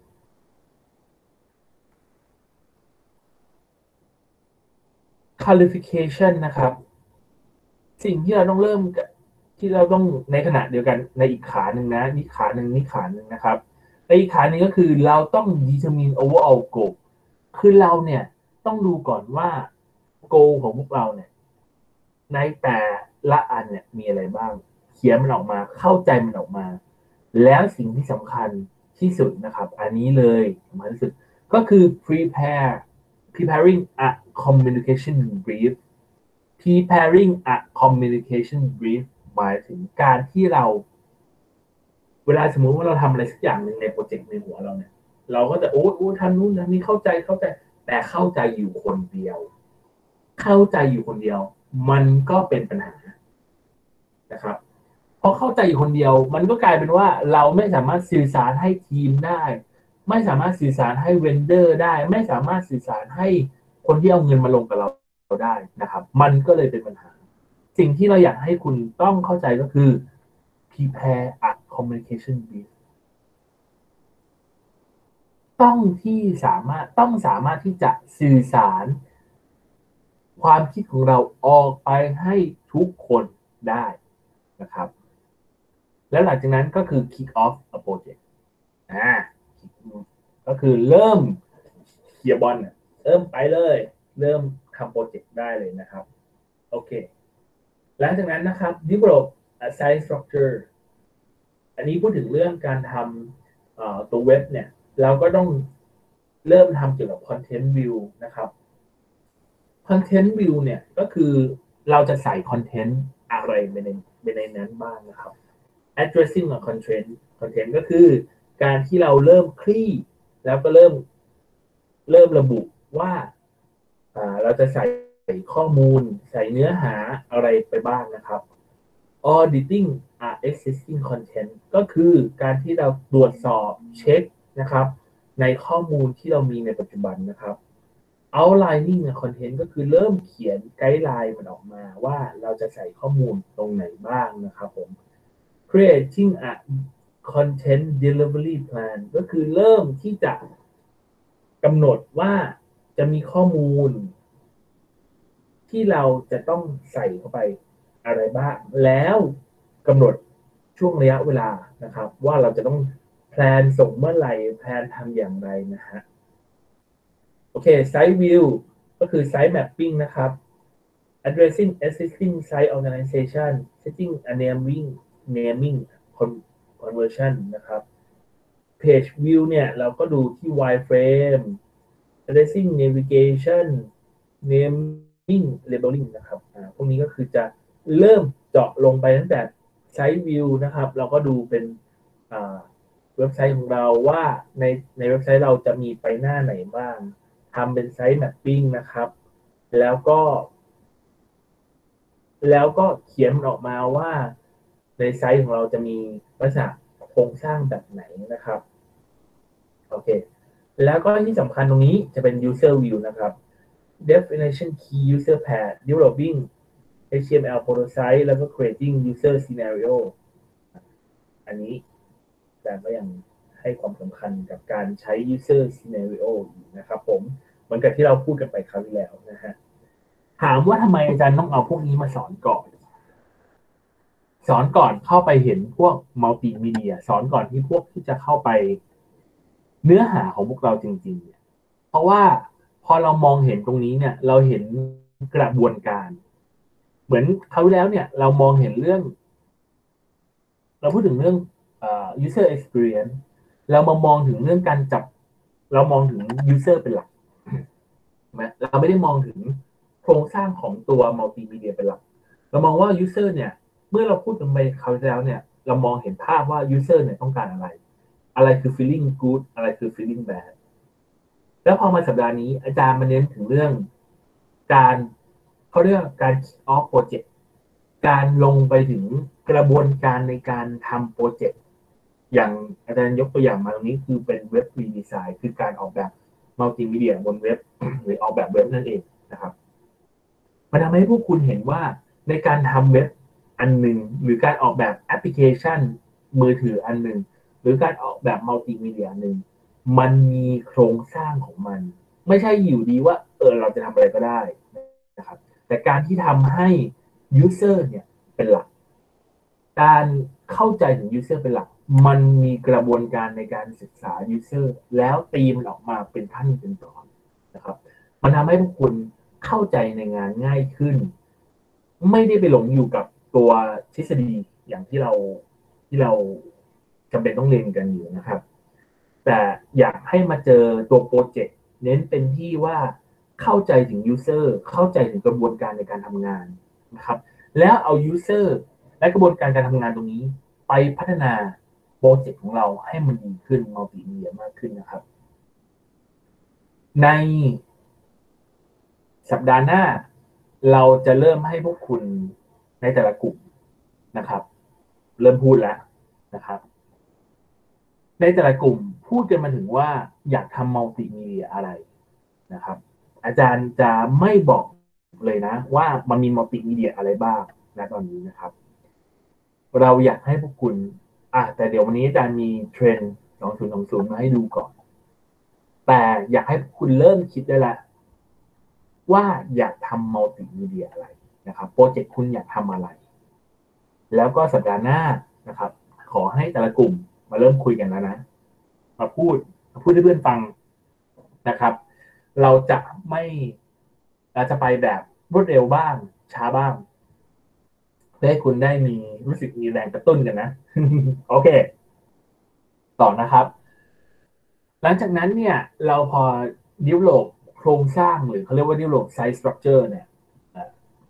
qualification นะครับสิ่งที่เราต้องเริ่มที่เราต้องในขณะเดียวกันในอีกขาหนึ่งนะนี่ขาหนึ่งนี่ขาหนึ่งนะครับในอีกขาหนึ่งก็คือเราต้อง determine overall goal คือเราเนี่ยต้องดูก่อนว่า goal ของพวกเราเนี่ยในแต่ละอันเนี่ยมีอะไรบ้างเขียนมันออกมาเข้าใจมันออกมาแล้วสิ่งที่สำคัญที่สุดนะครับอันนี้เลยสำคัญที่สุดก็คือ prepare preparing a communication brief preparing a communication brief หมายถึงการที่เราเวลาสมมุติว่าเราทำอะไรสักอย่างหนึ่งในโปรเจกต์ในหัวเราเนี่ยเราก็จะโอ้โอ้ทำนู่นทำนี่เข้าใจเข้าใจแต่เข้าใจอยู่คนเดียวเข้าใจอยู่คนเดียวมันก็เป็นปัญหานะครับพอเข้าใจอยู่คนเดียวมันก็กลายเป็นว่าเราไม่สามารถสื่อสารให้ทีมได้ไม่สามารถสื่อสารให้เวนเดอร์ได้ไม่สามารถสื่อสารให้คนที่เอาเงินมาลงกับเราได้นะครับมันก็เลยเป็นปัญหาสิ่งที่เราอยากให้คุณต้องเข้าใจก็คือ prepare a communication brief ต้องที่สามารถต้องสามารถที่จะสื่อสารความคิดของเราออกไปให้ทุกคนได้นะครับแล้วหลังจากนั้นก็คือ kick off a project อ่าก็คือเริ่มเขียบอลเริ่มไปเลยเริ่มทำโปรเจกต์ได้เลยนะครับโอเคหลังจากนั้นนะครับ develop a site structure อันนี้พูดถึงเรื่องการทำตัวเว็บเนี่ยเราก็ต้องเริ่มทำเกี่ยวกับ content view นะครับ content view เนี่ยก็คือเราจะใส่ content อะไรไปในไปในนั้นบ้างนะครับ addressing a content content ก็คือการที่เราเริ่มคลี่แล้วก็เริ่มเริ่มระบุว่าเราจะใส่ข้อมูลใส่เนื้อหาอะไรไปบ้างนะครับ auditing a existing content ก็คือการที่เราตรวจสอบเช็คนะครับในข้อมูลที่เรามีในปัจจุบันนะครับ outlining a content ก็คือเริ่มเขียนไกด์ไลน์มันออกมาว่าเราจะใส่ข้อมูลตรงไหนบ้างนะครับผม creating a content delivery plan ก็คือเริ่มที่จะกำหนดว่าจะมีข้อมูลที่เราจะต้องใส่เข้าไปอะไรบ้างแล้วกำหนดช่วงระยะเวลานะครับว่าเราจะต้องแพลนส่งเมื่อไหร่แพลนทำอย่างไรนะฮะโอเค site view ก็คือ site mapping นะครับ addressing existing site organization setting a naming naming conversion นะครับ page view เนี่ยเราก็ดูที่ wireframe addressing navigation naming labeling นะครับพวกนี้ก็คือจะเริ่มเจาะลงไปตั้งแต่ site view นะครับเราก็ดูเป็นเว็บไซต์ของเราว่าในในเว็บไซต์เราจะมีไปหน้าไหนบ้างทำเป็น site mapping นะครับแล้วก็แล้วก็เขียนมันออกมาว่าในไซต์ของเราจะมีลักษณะโครงสร้างแบบไหนนะครับโอเคแล้วก็ที่สำคัญตรงนี้จะเป็น user view นะครับ definition key user path developing เอช ที เอ็ม แอล prototype แล้วก็ creating user scenario อันนี้แต่ก็ยังให้ความสำคัญกับการใช้ user scenario นะครับผมเหมือนกับที่เราพูดกันไปคราวที่แล้วนะฮะถามว่าทำไมอาจารย์ต้องเอาพวกนี้มาสอนก่อนสอนก่อนเข้าไปเห็นพวกมัลติมีเดียสอนก่อนที่พวกที่จะเข้าไปเนื้อหาของพวกเราจริงๆเนี่ยเพราะว่าพอเรามองเห็นตรงนี้เนี่ยเราเห็นกระบวนการเหมือนคราวที่แล้วเนี่ยเรามองเห็นเรื่องเราพูดถึงเรื่อง uh, user experience เรามามองถึงเรื่องการจับเรามองถึง user เป็นหลักเราไม่ได้มองถึงโครงสร้างของตัวมัลติมีเดียเป็นหลักเรามองว่า user เนี่ยเมื่อเราพูดกันไปคราวที่แล้วเนี่ยเรามองเห็นภาพว่า user เนี่ยต้องการอะไรอะไรคือ feeling good อะไรคือ feeling bad แล้วพอมาสัปดาห์นี้อาจารย์มาเน้นถึงเรื่องการเขาเรียกการ kick off project การลงไปถึงกระบวนการในการทำโปรเจกต์อย่างอาจารย์ยกตัวอย่างมาตรงนี้คือเป็นเว็บรีดีไซน์คือการออกแบบมัลติมีเดียบนเว็บ หรือออกแบบเว็บนั่นเองนะครับมันทำให้พวกคุณเห็นว่าในการทำเว็บอันหนึ่งหรือการออกแบบแอปพลิเคชันมือถืออันหนึ่งหรือการออกแบบมัลติมีเดียหนึ่งมันมีโครงสร้างของมันไม่ใช่อยู่ดีว่าเออเราจะทำอะไรก็ได้นะครับแต่การที่ทำให้ user เนี่ยเป็นหลักการเข้าใจถึง user เป็นหลักมันมีกระบวนการในการศึกษา user แล้วตีมันออกมาเป็นขั้นเป็นตอนนะครับมันทำให้พวกคุณเข้าใจในงานง่ายขึ้นไม่ได้ไปหลงอยู่กับตัวทฤษฎีอย่างที่เราที่เราจำเป็นต้องเรียนกันอยู่นะครับแต่อยากให้มาเจอตัวโปรเจกต์เน้นเป็นที่ว่าเข้าใจถึง user เข้าใจถึงกระบวนการในการทำงานนะครับแล้วเอา user และกระบวนการการทำงานตรงนี้ไปพัฒนาโปรเจกต์ของเราให้มันดีขึ้นมัลติมีเดียมากขึ้นนะครับในสัปดาห์หน้าเราจะเริ่มให้พวกคุณในแต่ละกลุ่มนะครับเริ่มพูดแล้วนะครับในแต่ละกลุ่มพูดกันมาถึงว่าอยากทำมัลติมีเดียอะไรนะครับอาจารย์จะไม่บอกเลยนะว่ามันมีมัลติมีเดียอะไรบ้างณตอนนี้นะครับเราอยากให้พวกคุณอ่ะแต่เดี๋ยววันนี้อาจารย์มีเทรนด์สองพันยี่สิบมาให้ดูก่อนแต่อยากให้พวกคุณเริ่มคิดได้แล้วว่าอยากทำมัลติมีเดียอะไรนะครับโปรเจกต์คุณอยากทำอะไรแล้วก็สัปดาห์หน้านะครับขอให้แต่ละกลุ่มมาเริ่มคุยกันแล้วนะมาพูดมาพูดให้เพื่อนฟังนะครับเราจะไม่เราจะไปแบบรวดเร็วบ้างช้าบ้างเพื่อให้คุณได้มีรู้สึกมีแรงกระตุ้นกันนะ โอเคต่อนะครับหลังจากนั้นเนี่ยเราพอ develop โครงสร้างหรือเขาเรียกว่า develop site structure เนี่ย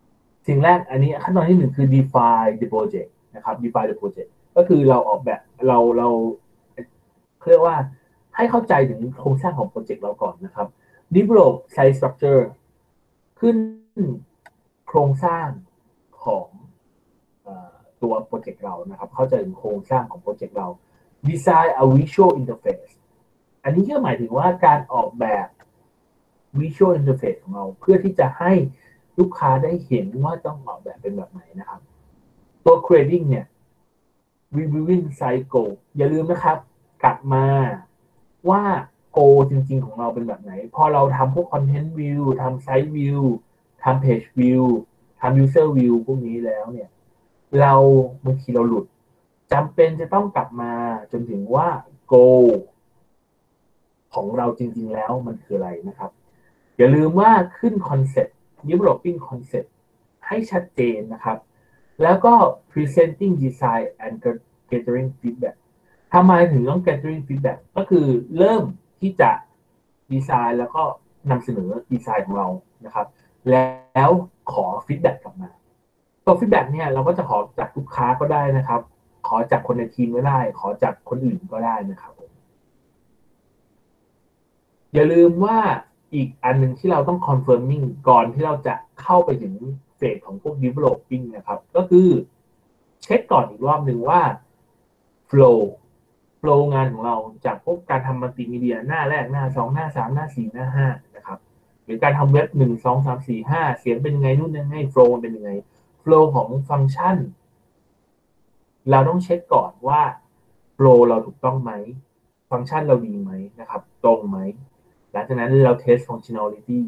สิ่งแรกอันนี้ขั้นตอนที่หนึ่งคือ define the project นะครับ define the project ก็คือเราออกแบบเราเราเรียกว่าให้เข้าใจถึงโครงสร้างของโปรเจกต์เราก่อนนะครับ develop site structure ขึ้นโครงสร้างของตัวโปรเจกต์เรานะครับเข้าใจถึงโครงสร้างของโปรเจกต์เรา design a visual interface อันนี้ก็หมายถึงว่าการออกแบบ visual interface ของเราเพื่อที่จะให้ลูกค้าได้เห็นว่าต้องออกแบบเป็นแบบไหนนะครับตัว creating เนี่ย reviewing site goal อย่าลืมนะครับกลับมาว่า goal จริงๆของเราเป็นแบบไหนพอเราทำพวก content view ทำ site view ทำ page view ทำ user view พวกนี้แล้วเนี่ยเราบางทีเราหลุดจำเป็นจะต้องกลับมาจนถึงว่า goal ของเราจริงๆแล้วมันคืออะไรนะครับอย่าลืมว่าขึ้น concept developing concept ให้ชัดเจนนะครับแล้วก็ presenting design and gathering feedback ทำไมถึงต้อง gathering feedback ก็คือเริ่มที่จะดีไซน์แล้วก็นำเสนอดีไซน์ของเรานะครับแล้วขอ feedback กลับมาตัว feedback เนี่ยเราก็จะขอจากลูกค้าก็ได้นะครับขอจากคนในทีมก็ได้ขอจากคนอื่นก็ได้นะครับอย่าลืมว่าอีกอันหนึ่งที่เราต้อง confirming ก่อนที่เราจะเข้าไปถึงเฟสของพวก developing นะครับก็คือเช็คก่อนอีกรอบหนึ่งว่า flow flow งานของเราจากพวกการทำมัลติมีเดียหน้าแรกหน้าสองหน้าสามหน้าสี่หน้าห้านะครับหรือการทำเว็บหนึ่งสองสามสี่ห้าเสียงเป็นยังไงนู่นยังไง flow เป็นยังไง flow ของฟังก์ชันเราต้องเช็คก่อนว่า flow เราถูกต้องไหมฟังก์ชันเราดีไหมนะครับตรงไหมหลังจากนั้นเรา test functionality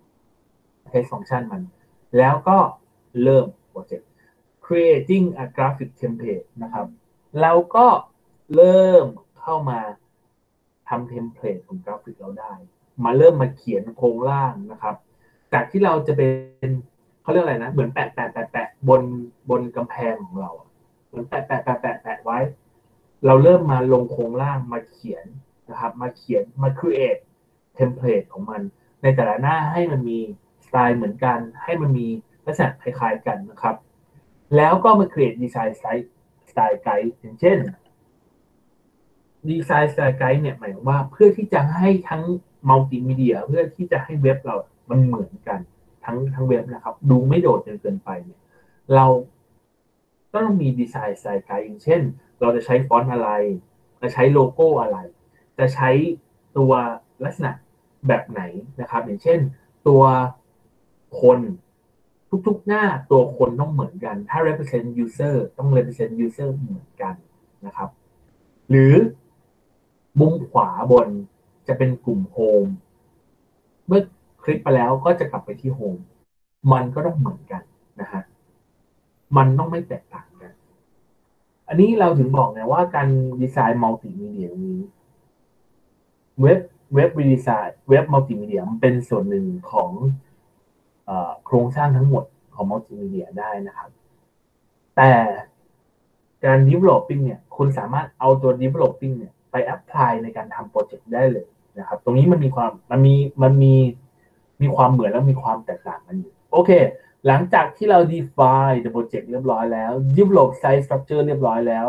test function มันแล้วก็เริ่มโปรเจกต์ creating a graphic template นะครับเราก็เริ่มเข้ามาทำเทมเพลตของกราฟิกเราได้มาเริ่มมาเขียนโครงร่างนะครับจากที่เราจะเป็นเขาเรียกอะไรนะเหมือนแปะแปะแปะแปะบนบนกำแพงของเราเหมือนแปะแปะแปะแปะแปะไว้เราเริ่มมาลงโครงร่างมาเขียนนะครับมาเขียนมา create เทมเพลตของมันในแต่ละหน้าให้มันมีสไตล์เหมือนกันให้มันมีลักษณะคล้ายๆกันนะครับแล้วก็มา create design site สไตล์ไกด์อย่างเช่นดีไซน์สไตล์ไกด์เนี่ยหมายถึงว่าเพื่อที่จะให้ทั้งมัลติมีเดียเพื่อที่จะให้เว็บเรามันเหมือนกันทั้งทั้งเว็บนะครับดูไม่โดดจนเกินไปเนี่ยเราก็ต้องมีดีไซน์สไตล์ไกด์อย่างเช่นเราจะใช้ฟอนต์อะไรจะใช้โลโก้อะไรจะใช้ตัวลักษณะแบบไหนนะครับอย่างเช่นตัวคนทุกๆหน้าตัวคนต้องเหมือนกันถ้า represent user ต้อง represent user เหมือนกันนะครับหรือมุมขวาบนจะเป็นกลุ่มโฮมเมื่อคลิกไปแล้วก็จะกลับไปที่โฮมมันก็ต้องเหมือนกันนะฮะมันต้องไม่แตกต่างกันอันนี้เราถึงบอกไงว่าการดีไซน์มัลติมีเดียนี้เว็บเว็บดีไซน์เว็บมัลติมีเดียมันเป็นส่วนหนึ่งของเอ่อโครงสร้างทั้งหมดของมัลติมีเดียได้นะครับแต่การ developing เนี่ยคุณสามารถเอาตัว developing เนี่ยไป apply ในการทำโปรเจกต์ได้เลยนะครับตรงนี้มันมีความมันมีมันมีมีความเหมือนและมีความแตกต่างกันอยู่โอเคหลังจากที่เรา define the project เรียบร้อยแล้ว develop site structure เรียบร้อยแล้ว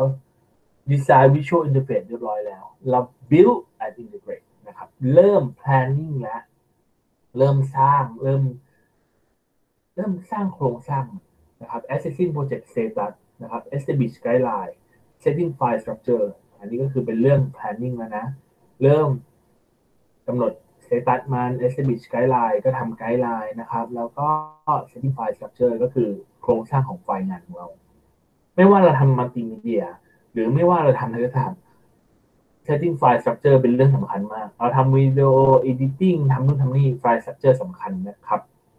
design visual interface เรียบร้อยแล้วเรา build and integrate นะครับเริ่ม planning แล้วเริ่มสร้างเริ่มเริ่มสร้างโครงสร้างนะครับ assessing project status นะครับ establish guideline setting file structure อันนี้ก็คือเป็นเรื่อง planning แล้วนะเริ่มกำหนด status มัน establish guideline ก็ทำ guideline นะครับแล้วก็ setting file structure ก็คือโครงสร้างของไฟล์งานของเราไม่ว่าเราทำมัลติมีเดียหรือไม่ว่าเราทำอะไรก็ตาม setting file structure เป็นเรื่องสำคัญมากเราทำวิดีโอ editing ทำนู่นทำนี่ file structure สำคัญนะครับ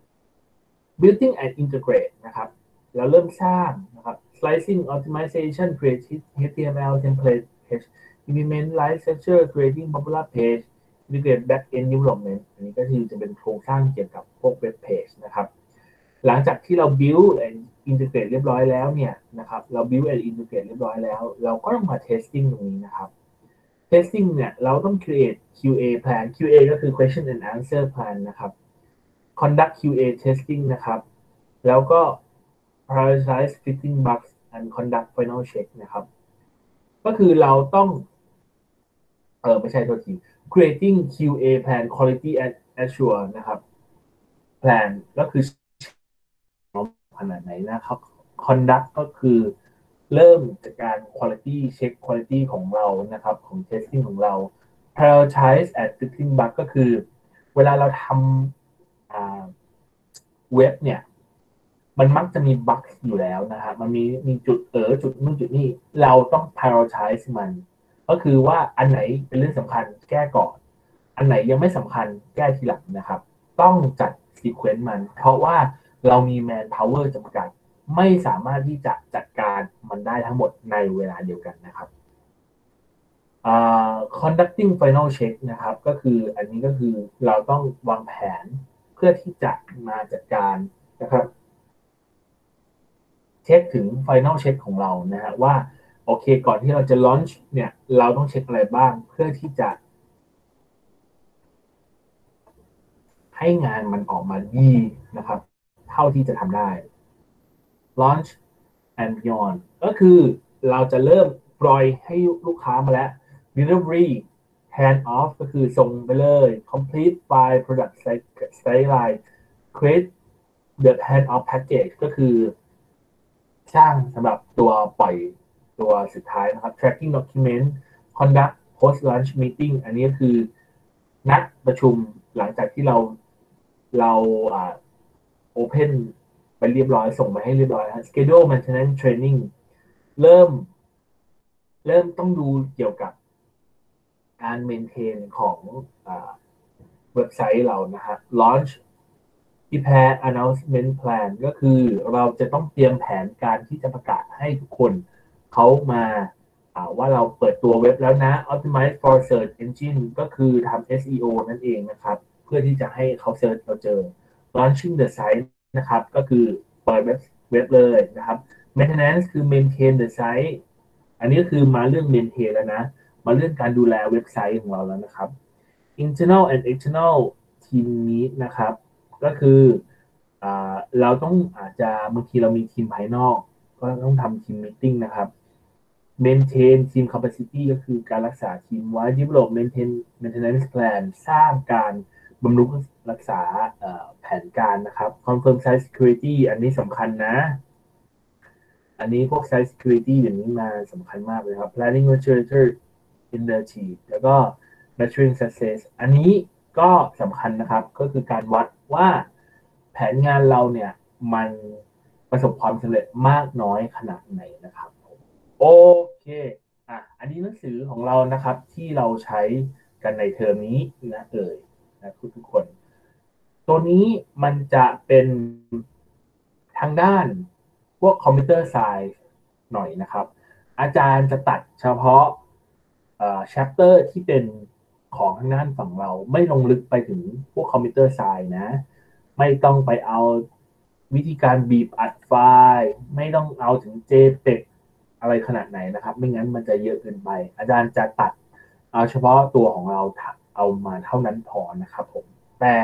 building and integrate นะครับเราเริ่มสร้างนะครับ slicing optimization create เอช ที เอ็ม แอล template page implement live structure creating popular page integrate back end development อันนี้ก็คือจะเป็นโครงสร้างเกี่ยวกับพวก web page นะครับหลังจากที่เรา build and integrate เรียบร้อยแล้วเนี่ยนะครับเรา build and integrate เรียบร้อยแล้วเราก็ต้องมา testing ตรงนี้นะครับ testing เนี่ยเราต้อง create คิว เอ plan คิว เอ ก็คือ question and answer plan นะครับconduct คิว เอ testing นะครับแล้วก็ prioritize fixing bugs and conduct final check นะครับก็คือเราต้องเออไม่ใช่ตัวที creating คิว เอ plan quality assure นะครับ plan ก็คือขนาดไหนนะครับ conduct ก็คือเริ่มจากการ quality check quality ของเรานะครับของ testing ของเรา prioritize and fixing bug ก็คือเวลาเราทำเว็บเนี่ยมันมักจะมีบั๊กอยู่แล้วนะฮะมันมีมีจุดเออจุดนู่นจุดนี่เราต้อง prioritize มันก็คือว่าอันไหนเป็นเรื่องสำคัญแก้ก่อนอันไหนยังไม่สำคัญแก้ทีหลังนะครับต้องจัด sequence มันเพราะว่าเรามี man power จำกัดไม่สามารถที่จะจัดการมันได้ทั้งหมดในเวลาเดียวกันนะครับ uh, conducting final check นะครับก็คืออันนี้ก็คือเราต้องวางแผนเพื่อที่จะมาจัดการนะครับเช็คถึง final check ของเรานะฮะว่าโอเคก่อนที่เราจะ launch เนี่ยเราต้องเช็คอะไรบ้างเพื่อที่จะให้งานมันออกมาดีนะครับเท่าที่จะทำได้ launch and beyond ก็คือเราจะเริ่มปล่อยให้ลูกค้ามาแล้ว delivery hand off ก็คือส่งไปเลย complete file product state line create the hand off package ก็คือสร้างสำหรับตัวปล่อยตัวสุดท้ายนะครับ tracking document conduct post launch meeting อันนี้ก็คือนัดประชุมหลังจากที่เราเราอ่า open ไปเรียบร้อยส่งไปให้เรียบร้อยนะ schedule maintenance training เริ่มเริ่มต้องดูเกี่ยวกับการ maintain ของเว็บไซต์เรานะฮะ launch prepare announcement plan ก็คือเราจะต้องเตรียมแผนการที่จะประกาศให้ทุกคนเขามาว่าเราเปิดตัวเว็บแล้วนะ optimize for search engine ก็คือทำ เอส อี โอ นั่นเองนะครับเพื่อที่จะให้เขาเซิร์ชเราเจอ launching the site นะครับก็คือเปิดเว็บเว็บเลยนะครับ maintenance คือ maintain the site อันนี้ก็คือมาเรื่อง maintain แล้วนะมาเรื่องการดูแลเว็บไซต์ของเราแล้วนะครับ internal and external team meet นะครับก็คือเราต้องอาจจะบางทีเรามีทีมภายนอกก็ต้องทำทีมมีตติ้งนะครับ maintain team capacity ก็คือการรักษาทีมไว้ develop maintain maintenance plan สร้างการบำรุงรักษาแผนการนะครับ confirm site security อันนี้สำคัญนะอันนี้พวก site security เดี๋ยวนี้มาสำคัญมากเลยครับ planning maturity in the team แล้วก็ measuring success อันนี้ก็สำคัญนะครับก็คือการวัดว่าแผนงานเราเนี่ยมันประสบความสำเร็จมากน้อยขนาดไหนนะครับโอเคอ่ะอันนี้หนังสือของเรานะครับที่เราใช้กันในเทอมนี้นะเอ่ยนะทุกคนตัวนี้มันจะเป็นทางด้านพวกคอมพิวเตอร์ไซน์หน่อยนะครับอาจารย์จะตัดเฉพาะเอ่อ chapter ที่เป็นของทางด้านฝั่งเราไม่ลงลึกไปถึงพวกคอมพิวเตอร์ไซน์นะไม่ต้องไปเอาวิธีการบีบอัดไฟล์ไม่ต้องเอาถึง JPEG อะไรขนาดไหนนะครับไม่งั้นมันจะเยอะเกินไปอาจารย์จะตัดเอาเฉพาะตัวของเราเอามาเท่านั้นพอนะครับผมแต่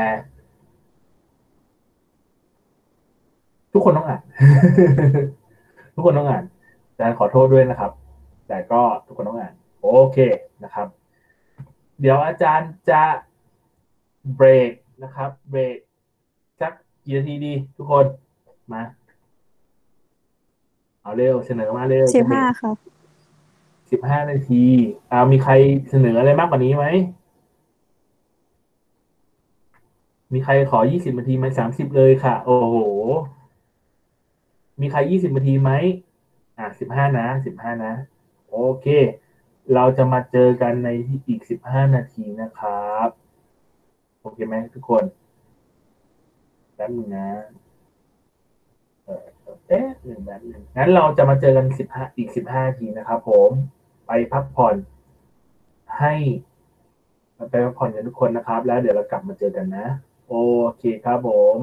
ทุกคนต้องอ่าน ทุกคนต้องอ่านอาจารย์ขอโทษด้วยนะครับแต่ก็ทุกคนต้องอ่านโอเคนะครับเดี๋ยวอาจารย์จะเบรกนะครับเบรกสักกี่นาทีดีทุกคนมาเอาเร็วเสนอมาเร็วสิบห้าค่ะสิบห้านาทีอ่ามีใครเสนออะไรมากกว่านี้ไหมมีใครขอยี่สิบนาทีไหมสามสิบเลยค่ะโอ้โหมีใครยี่สิบนาทีไหมอ่าสิบห้านะสิบห้านะโอเคเราจะมาเจอกันในอีกสิบห้านาทีนะครับโอเคไหมทุกคนแป๊บนึงนะเออเอ๊ะหนึ่งแบบหนึ่งงั้นเราจะมาเจอกันสิบห้าอีกสิบห้านาทีนะครับผมไปพักผ่อนให้ไปพักผ่อนกันทุกคนนะครับแล้วเดี๋ยวเรากลับมาเจอกันนะโอเคครับผม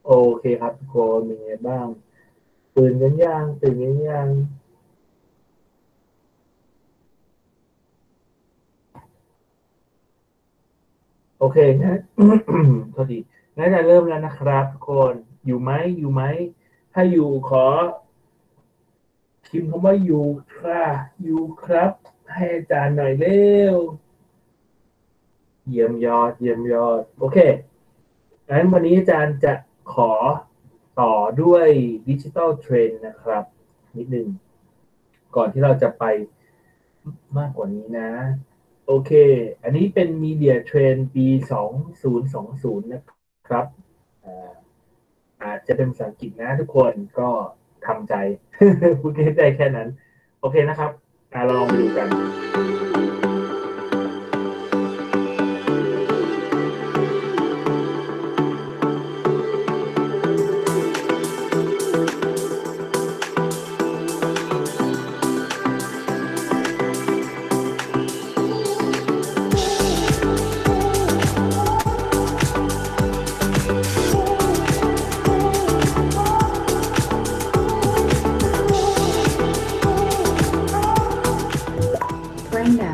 โอเคครับทุกคนเป็นไงบ้างตื่นกันยังตื่นกันยังโอเคงั้น โทษทีงั้นจะเริ่มแล้วนะครับทุกคนอยู่ไหมอยู่ไหมถ้าอยู่ขอพิมพ์คำว่าอยู่ค่ะอยู่ครับให้อาจารย์หน่อยเร็วเยี่ยมยอดเยี่ยมยอดโอเคงั้นวันนี้อาจารย์จะขอต่อด้วยดิจิ t a ลเทรนนะครับนิดนึงก่อนที่เราจะไปมากกว่านี้นะ โอเค อันนี้เป็น Media Trend ปี สองพันยี่สิบ นะครับอ่าอาจจะเป็นภาษาอังกฤษนะทุกคนก็ทำใจ พูดได้แค่นั้น โอเคนะครับอ่าเราลองไปดูกัน Playing now.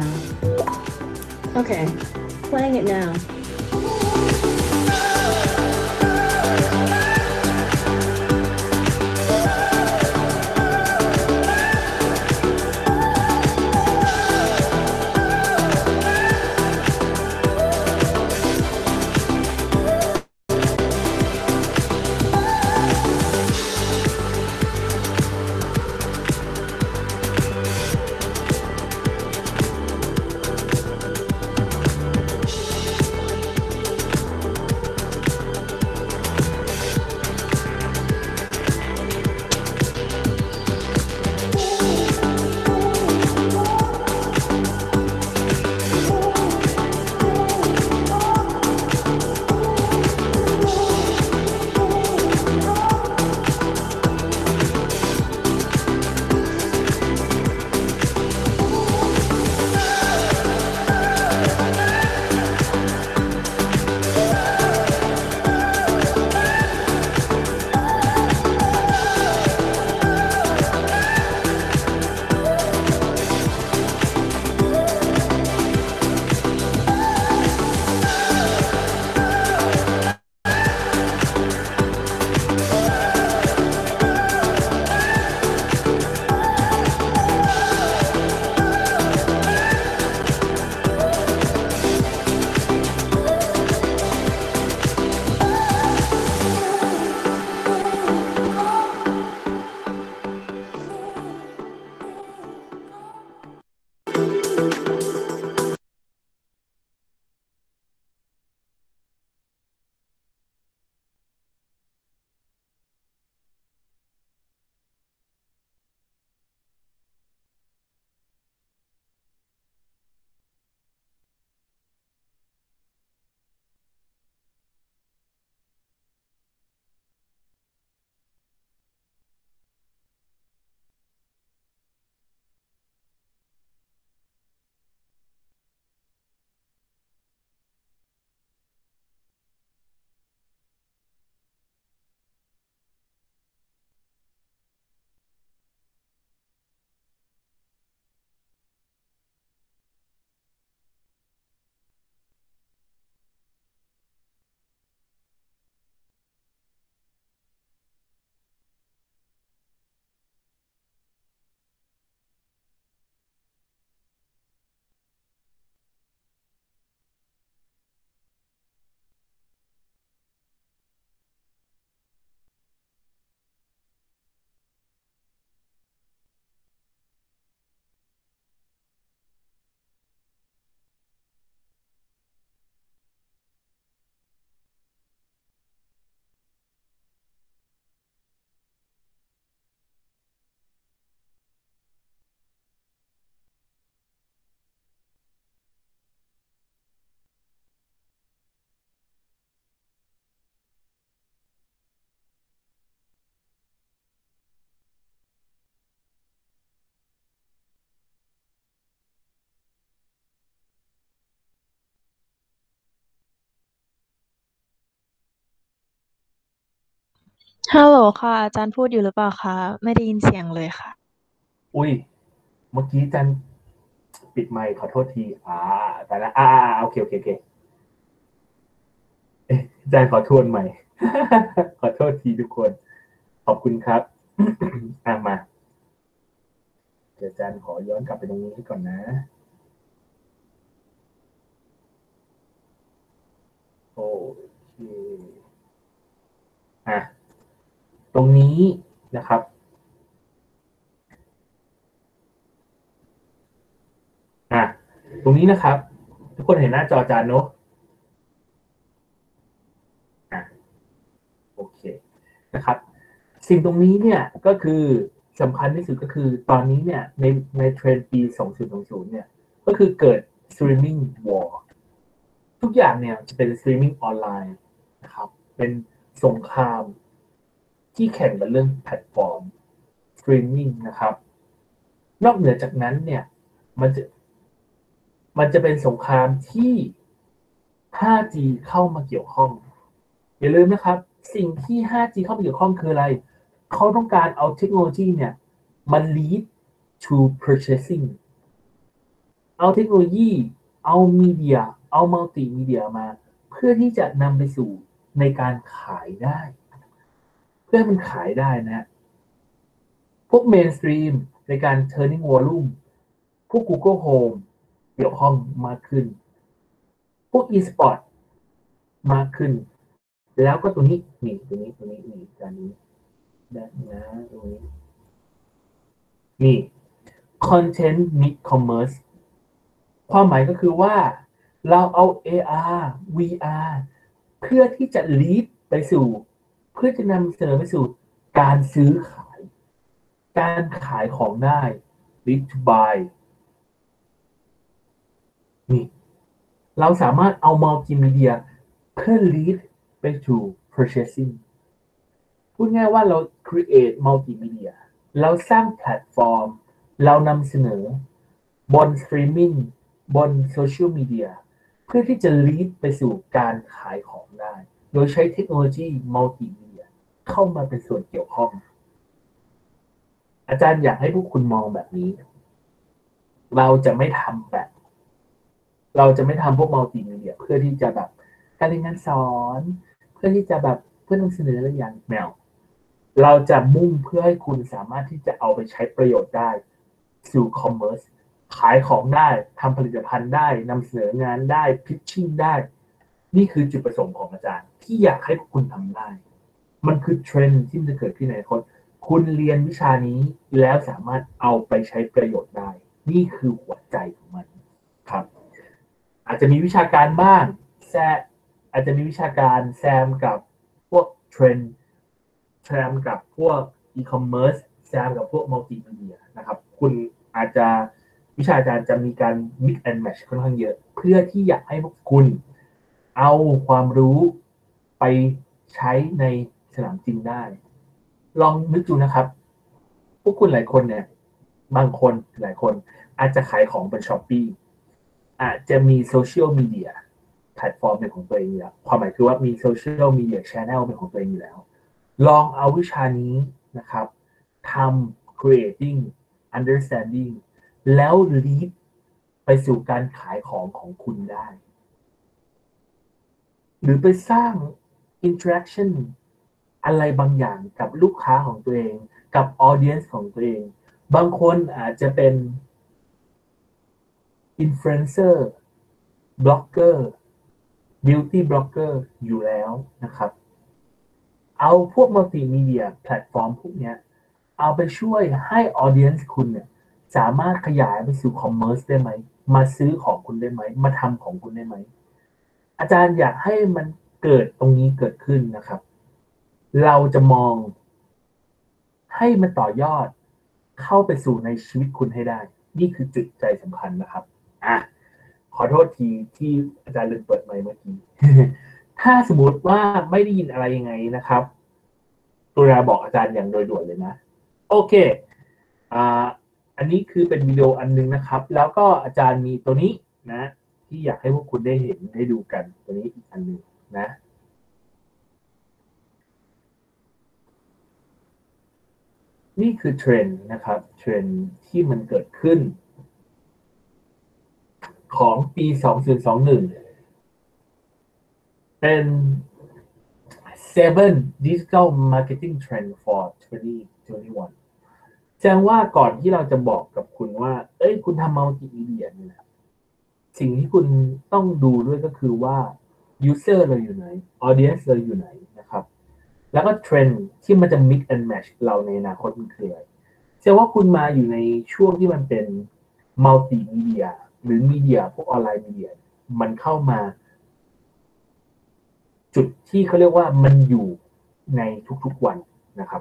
ฮัลโหลค่ะอาจารย์พูดอยู่หรือเปล่าคะไม่ได้ยินเสียงเลยค่ะอุ้ยเมื่อกี้จันปิดไมค์ขอโทษทีอ่าแต่ละอ่าอ่าโอเคโอเคโอเคเอ๊ะจันขอทวนใหม่ขอโทษทีทุกคนขอบคุณครับอ่ามาเดี๋ยวจันขอย้อนกลับไปตรงนี้ก่อนนะโอเคอ่ะตรงนี้นะครับอ่ะตรงนี้นะครับทุกคนเห็นหน้าจอจานเนอะอ่ะโอเคนะครับสิ่งตรงนี้เนี่ยก็คือสำคัญที่สุดก็คือตอนนี้เนี่ยในในเทรนด์ปีสองพันยี่สิบเนี่ยก็คือเกิด streaming war ทุกอย่างเนี่ยจะเป็น streaming ออนไลน์นะครับเป็นสงครามที่แข่งกันเรื่องแพลตฟอร์ม streaming นะครับนอกเหนือจากนั้นเนี่ยมันจะมันจะเป็นสงครามที่ ห้าจี เข้ามาเกี่ยวข้องอย่าลืมนะครับสิ่งที่ ห้าจี เข้ามาเกี่ยวข้องคืออะไรเขาต้องการเอาเทคโนโลยีเนี่ยมัน lead to purchasing เอาเทคโนโลยีเอามีเดียเอามัลติมีเดียมาเพื่อที่จะนำไปสู่ในการขายได้เพื่อให้มันขายได้นะพวกเมนสตรีมในการ turning volume พวก Google Home เกี่ยวข้องมากขึ้นพวก e-sport มากขึ้นแล้วก็ตัวนี้นี่ตัวนี้ตัวนี้นี่การนี้แบบนะตรงนี้นี่ content mid commerce ความหมายก็คือว่าเราเอา เอ อาร์ วี อาร์ เพื่อที่จะ lead ไปสู่เพื่อจะนำเสนอไปสู่การซื้อขายการขายของได้ lead to buy นี่เราสามารถเอามัลติมีเดียเพื่อ lead ไปสู่ purchasing พูดง่ายว่าเรา create multimedia เราสร้างแพลตฟอร์มเรานำเสนอบน streaming บนโซเชียลมีเดียเพื่อที่จะ lead ไปสู่การขายของได้โดยใช้เทคโนโลยี multimedia เข้ามาเป็นส่วนเกี่ยวข้องอาจารย์อยากให้พวกคุณมองแบบนี้เราจะไม่ทำแบบเราจะไม่ทำพวก multimedia เพื่อที่จะแบบการเรียนการสอนเพื่อที่จะแบบเพื่อนำเสนออะไรอย่างแมวเราจะมุ่งเพื่อให้คุณสามารถที่จะเอาไปใช้ประโยชน์ได้สู่คอมเมอร์สขายของได้ทำผลิตภัณฑ์ได้นำเสนองานได้พิชชิ่งได้นี่คือจุดประสงค์ของอาจารย์ที่อยากให้คุณทำได้มันคือเทรนด์ที่จะเกิดขึ้นในอนาคตคุณเรียนวิชานี้แล้วสามารถเอาไปใช้ประโยชน์ได้นี่คือหัวใจของมันครับอาจจะมีวิชาการบ้างแซอาจจะมีวิชาการแซมกับพวกเทรนด์แซมกับพวกอีคอมเมิร์ซแซมกับพวกมัลติมีเดียนะครับคุณอาจจะวิชาการจะมีการ mix and match ค่อนข้างเยอะเพื่อที่อยากให้พวกคุณเอาความรู้ไปใช้ในสนามจริงได้ลองนึกดูนะครับพวกคุณหลายคนเนี่ยบางคนหลายคนอาจจะขายของบน Shopee อาจจะมีโซเชียลมีเดียแพลตฟอร์มเป็นของตัวเองอยู่แล้วความหมายคือว่ามีโซเชียลมีเดียแชนแนลเป็นของตัวเองอยู่แล้วลองเอาวิชานี้นะครับทำ creating understanding แล้ว lead ไปสู่การขายของของคุณได้หรือไปสร้าง interaction อะไรบางอย่างกับลูกค้าของตัวเองกับ audience ของตัวเองบางคนอาจจะเป็น influencer blogger beauty blogger อยู่แล้วนะครับเอาพวกมัลติมีเดียแพลตฟอร์มพวกนี้เอาไปช่วยให้ audience คุณเนี่ยสามารถขยายไปสู่ commerce ได้ไหมมาซื้อของคุณได้ไหมมาทำของคุณได้ไหมอาจารย์อยากให้มันเกิดตรงนี้เกิดขึ้นนะครับเราจะมองให้มันต่อยอดเข้าไปสู่ในชีวิตคุณให้ได้นี่คือจุดใจสำคัญนะครับอ่ะขอโทษทีที่อาจารย์ลืมเปิดไมค์เมื่อกี้ ถ้าสมมติว่าไม่ได้ยินอะไรยังไงนะครับกรุณาบอกอาจารย์อย่างโดยด่วนเลยนะโอเคอ่าอันนี้คือเป็นวิดีโออันนึงนะครับแล้วก็อาจารย์มีตัวนี้นะที่อยากให้พวกคุณได้เห็นได้ดูกันตัวนี้อีกอันนึงนะนี่คือเทรนด์นะครับเทรนด์ที่มันเกิดขึ้นของปี สองพันยี่สิบเอ็ด เป็น seven digital marketing trend for twenty twenty-one แสดงว่าก่อนที่เราจะบอกกับคุณว่าเอ้ยคุณทำมัลติมีเดียเนี่ยสิ่งที่คุณต้องดูด้วยก็คือว่า user เราอยู่ไหน audience เราอยู่ไหนนะครับแล้วก็เทรนด์ที่มันจะ mix and match เราในอนาคตมันคืออะไรแสดงว่าคุณมาอยู่ในช่วงที่มันเป็น multi media หรือมีเดียพวกออนไลน์มีเดียมันเข้ามาจุดที่เขาเรียกว่ามันอยู่ในทุกๆวันนะครับ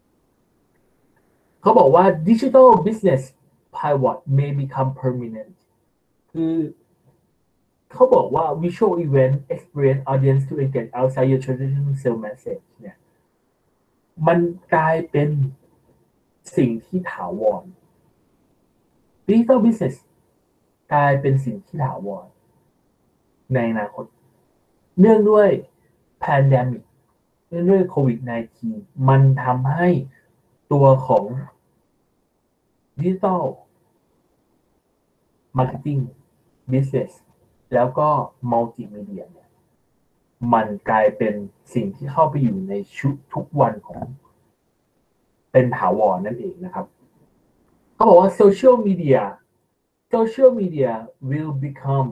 เขาบอกว่า digital business pivot may become permanent คือเขาบอกว่า visual event experience audience to engage outside your traditional sales message เนี่ยมันกลายเป็นสิ่งที่ถาวร digital business กลายเป็นสิ่งที่ถาวรในอนาคตเนื่องด้วย pandemic เนื่องด้วยโควิด สิบเก้า มันทำให้ตัวของ digital marketing business แล้วก็ multimedia เนี่ยมันกลายเป็นสิ่งที่เข้าไปอยู่ในชุดทุกวันของเป็นถาวรนั่นเองนะครับเขาบอกว่า social media social media will become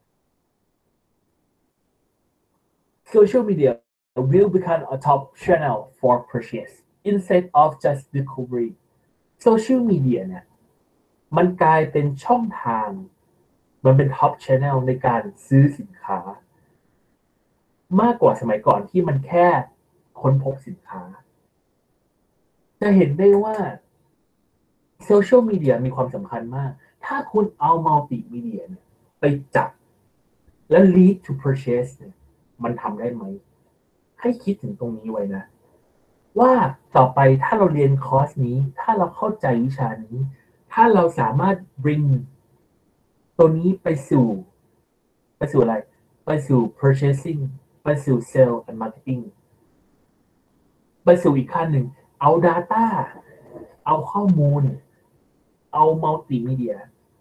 social media will become a top channel for purchase instead of just discovery social media เนี่ยมันกลายเป็นช่องทางมันเป็น top channel ในการซื้อสินค้ามากกว่าสมัยก่อนที่มันแค่ค้นพบสินค้าจะเห็นได้ว่าโซเชียลมีเดียมีความสำคัญมากถ้าคุณเอามัลติมีเดียเนี่ยไปจับและ lead to purchase เนี่ยมันทำได้ไหมให้คิดถึงตรงนี้ไว้นะว่าต่อไปถ้าเราเรียนคอร์สนี้ถ้าเราเข้าใจวิชานี้ถ้าเราสามารถ bring ตัวนี้ไปสู่ไปสู่อะไรไปสู่ purchasing ไปสู่ sales and marketing ไปสู่อีกขั้นหนึ่งเอา data เอาข้อมูลเอามัลติมีเดีย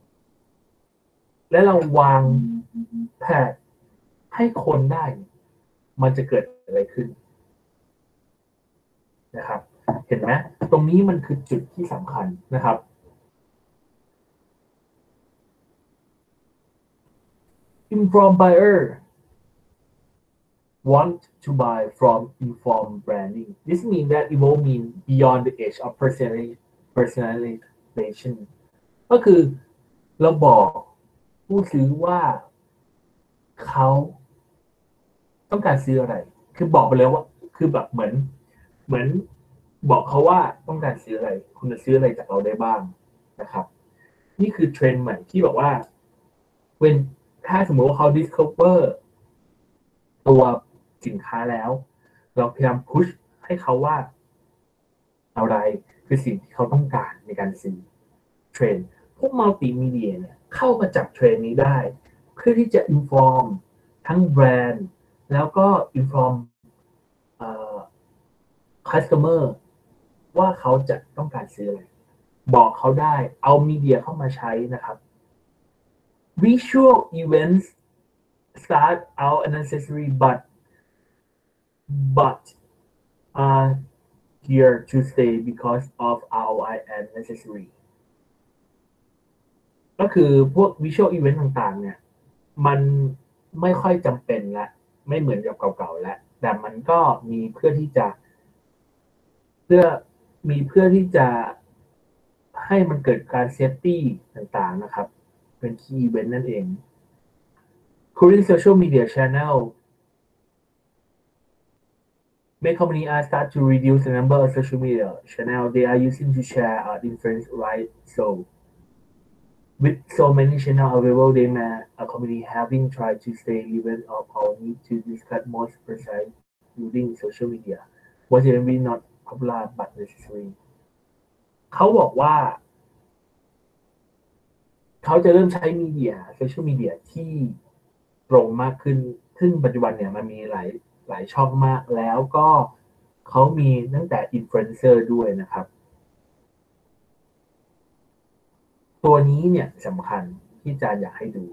และเราวางแผนให้คนได้มันจะเกิดอะไรขึ้นนะครับเห็นไหมตรงนี้มันคือจุดที่สำคัญนะครับ informed buyer want to buy from informed branding this means that it will mean beyond the age of personalization ก็คือเราบอกผู้ซื้อว่าเขาต้องการซื้ออะไรคือบอกไปแล้วว่าคือแบบเหมือนเหมือนบอกเขาว่าต้องการซื้ออะไรคุณจะซื้ออะไรจากเราได้บ้างนะครับนี่คือเทรนด์ใหม่ที่บอกว่า when ถ้าสมมติว่าเขา discover ตัวสินค้าแล้วเราพยายามพุชให้เขาว่าอะไรคือสิ่งที่เขาต้องการในการซื้อเทรนด์พวกมัลติมีเดียเนี่ยเข้ามาจับเทรนด์นี้ได้เพื่อที่จะ inform ทั้งแบรนด์แล้วก็ inform เอ่อ customer ว่าเขาจะต้องการซื้ออะไรบอกเขาได้เอามีเดียเข้ามาใช้นะครับ visual events start out unnecessary but but are here to stay because of อาร์ โอ ไอ and necessary ก็คือพวก visual event ต่างๆเนี่ยมันไม่ค่อยจำเป็นละไม่เหมือนกับเก่าๆแล้วแต่มันก็มีเพื่อที่จะเพื่อมีเพื่อที่จะให้มันเกิดการเซฟตี้ต่างๆนะครับเป็น key event นั่นเอง current social media channel many companies are start to reduce the number of social media channels they are using to share uh, influence right so with so many channels available they may a company having tried to stay relevant or or need to discuss more precise using social media was generally not popular but necessary เขาบอกว่าเขาจะเริ่มใช้มีเดียโซเชียลมีเดียที่ตรงมากขึ้นซึ่งปัจจุบันเนี่ยมันมีหลายหลายช่องมากแล้วก็เขามีตั้งแต่อินฟลูเอนเซอร์ด้วยนะครับตัวนี้เนี่ยสำคัญที่อาจารย์อยากให้ดู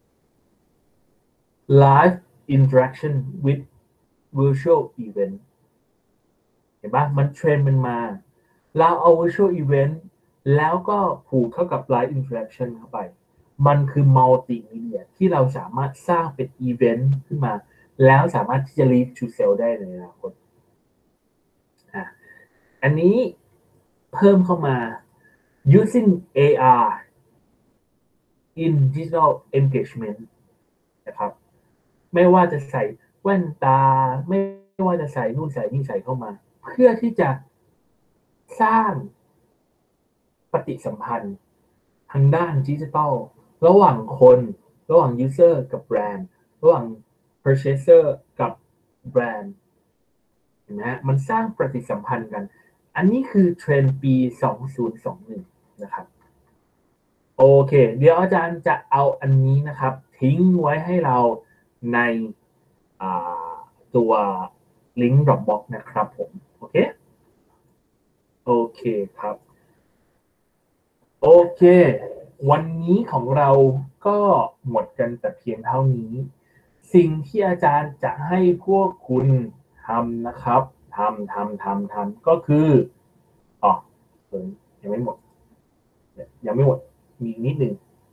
live interaction with virtual event เห็นปะมันเทรนด์มันมาเราเอา virtual event แล้วก็ผูกเข้ากับ live interaction เข้าไปมันคือ multimedia ที่เราสามารถสร้างเป็น event ขึ้นมาแล้วสามารถที่จะ lead to sell ได้ในอนาคตอ่ะอันนี้เพิ่มเข้ามา using เอ อาร์ in digital engagement นะครับไม่ว่าจะใส่แว่นตาไม่ว่าจะใส่นู่นใส่นี่ใส่เข้ามาเพื่อที่จะสร้างปฏิสัมพันธ์ทางด้านดิจิทัลระหว่างคนระหว่าง user กับแบรนด์ระหว่าง purchaser กับแบรนด์เห็นไหมฮะมันสร้างปฏิสัมพันธ์กันอันนี้คือเทรนด์ปีสองพันยี่สิบเอ็ดนะครับโอเคเดี๋ยวอาจารย์จะเอาอันนี้นะครับทิ้งไว้ให้เราในตัว link Dropbox นะครับผมโอเคโอเคครับโอเควันนี้ของเราก็หมดกันแต่เพียงเท่านี้สิ่งที่อาจารย์จะให้พวกคุณทำนะครับทำทำทำทำก็คืออ๋อยังไม่หมดยังไม่หมดมีนิดนึง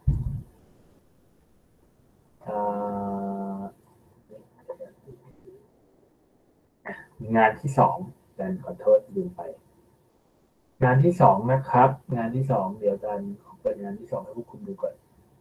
งานที่สองอาจารย์ขอโทษลืมไปงานที่สองนะครับงานที่สองเดี๋ยวอาจารย์ขอเปิดงานที่สองให้พวกคุณดูก่อน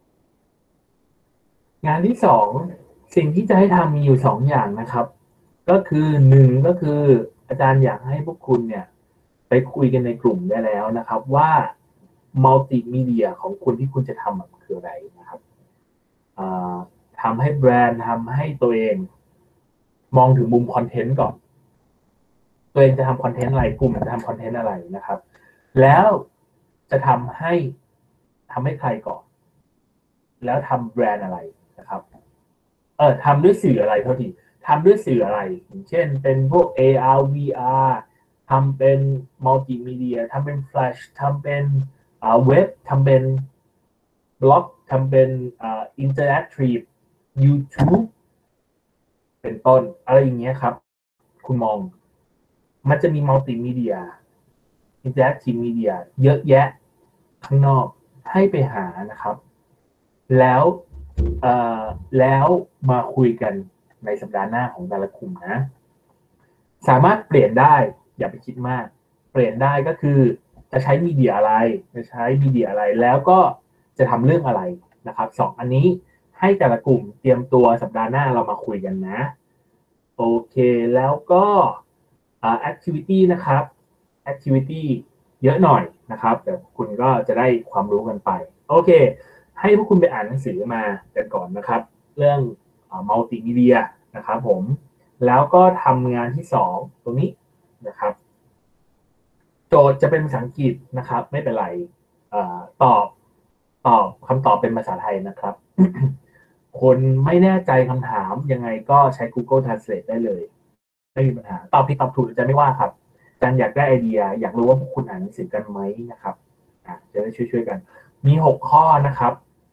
งานที่สองสิ่งที่จะให้ทำมีอยู่สองอย่างนะครับก็คือหนึ่งก็คืออาจารย์อยากให้พวกคุณเนี่ยไปคุยกันในกลุ่มได้แล้วนะครับว่ามัลติมีเดียของคุณที่คุณจะทำคืออะไรนะครับทำให้แบรนด์ทำให้ตัวเองมองถึงมุมคอนเทนต์ก่อนตัวเองจะทำคอนเทนต์อะไรกลุ่มจะทำคอนเทนต์อะไรนะครับแล้วจะทำให้ทำให้ใครก่อนแล้วทำแบรนด์อะไรนะครับเออทำด้วยสื่ออะไรเท่าที่ทำด้วยสื่ออะไรอย่างเช่นเป็นพวก เอ อาร์ วี อาร์ ทำเป็นมัลติมีเดียทำเป็นแฟลชทำเป็นเว็บทำเป็นบล็อกทำเป็นอินเตอร์แอคทีฟ YouTube เป็นต้นอะไรอย่างเงี้ยครับคุณมองมันจะมีมัลติมีเดียอินเตอร์แอคทีฟมีเดียเยอะแยะข้างนอกให้ไปหานะครับแล้วเอ่อแล้วมาคุยกันในสัปดาห์หน้าของแต่ละกลุ่มนะสามารถเปลี่ยนได้อย่าไปคิดมากเปลี่ยนได้ก็คือจะใช้มีเดียอะไรจะใช้มีเดียอะไรแล้วก็จะทำเรื่องอะไรนะครับสองอันนี้ให้แต่ละกลุ่มเตรียมตัวสัปดาห์หน้าเรามาคุยกันนะโอเคแล้วก็อ่า activity นะครับ activity เยอะหน่อยนะครับแต่คุณก็จะได้ความรู้กันไปโอเคให้พวกคุณไปอ่านหนังสือมากันก่อนนะครับเรื่องมัลติมีเดียนะครับผมแล้วก็ทำงานที่สองตรงนี้นะครับโจทย์จะเป็นภาษาอังกฤษนะครับไม่เป็นไรตอบตอบคำตอบเป็นภาษาไทยนะครับ คนไม่แน่ใจคำถามยังไงก็ใช้ Google Translate ได้เลยไม่มีปัญหาตอบผิดตอบถูกจะไม่ว่าครับอาจารย์อยากได้ไอเดียอยากรู้ว่าพวกคุณอ่านหนังสือกันไหมนะครับจะได้ช่วยๆกันมีหกข้อนะครับ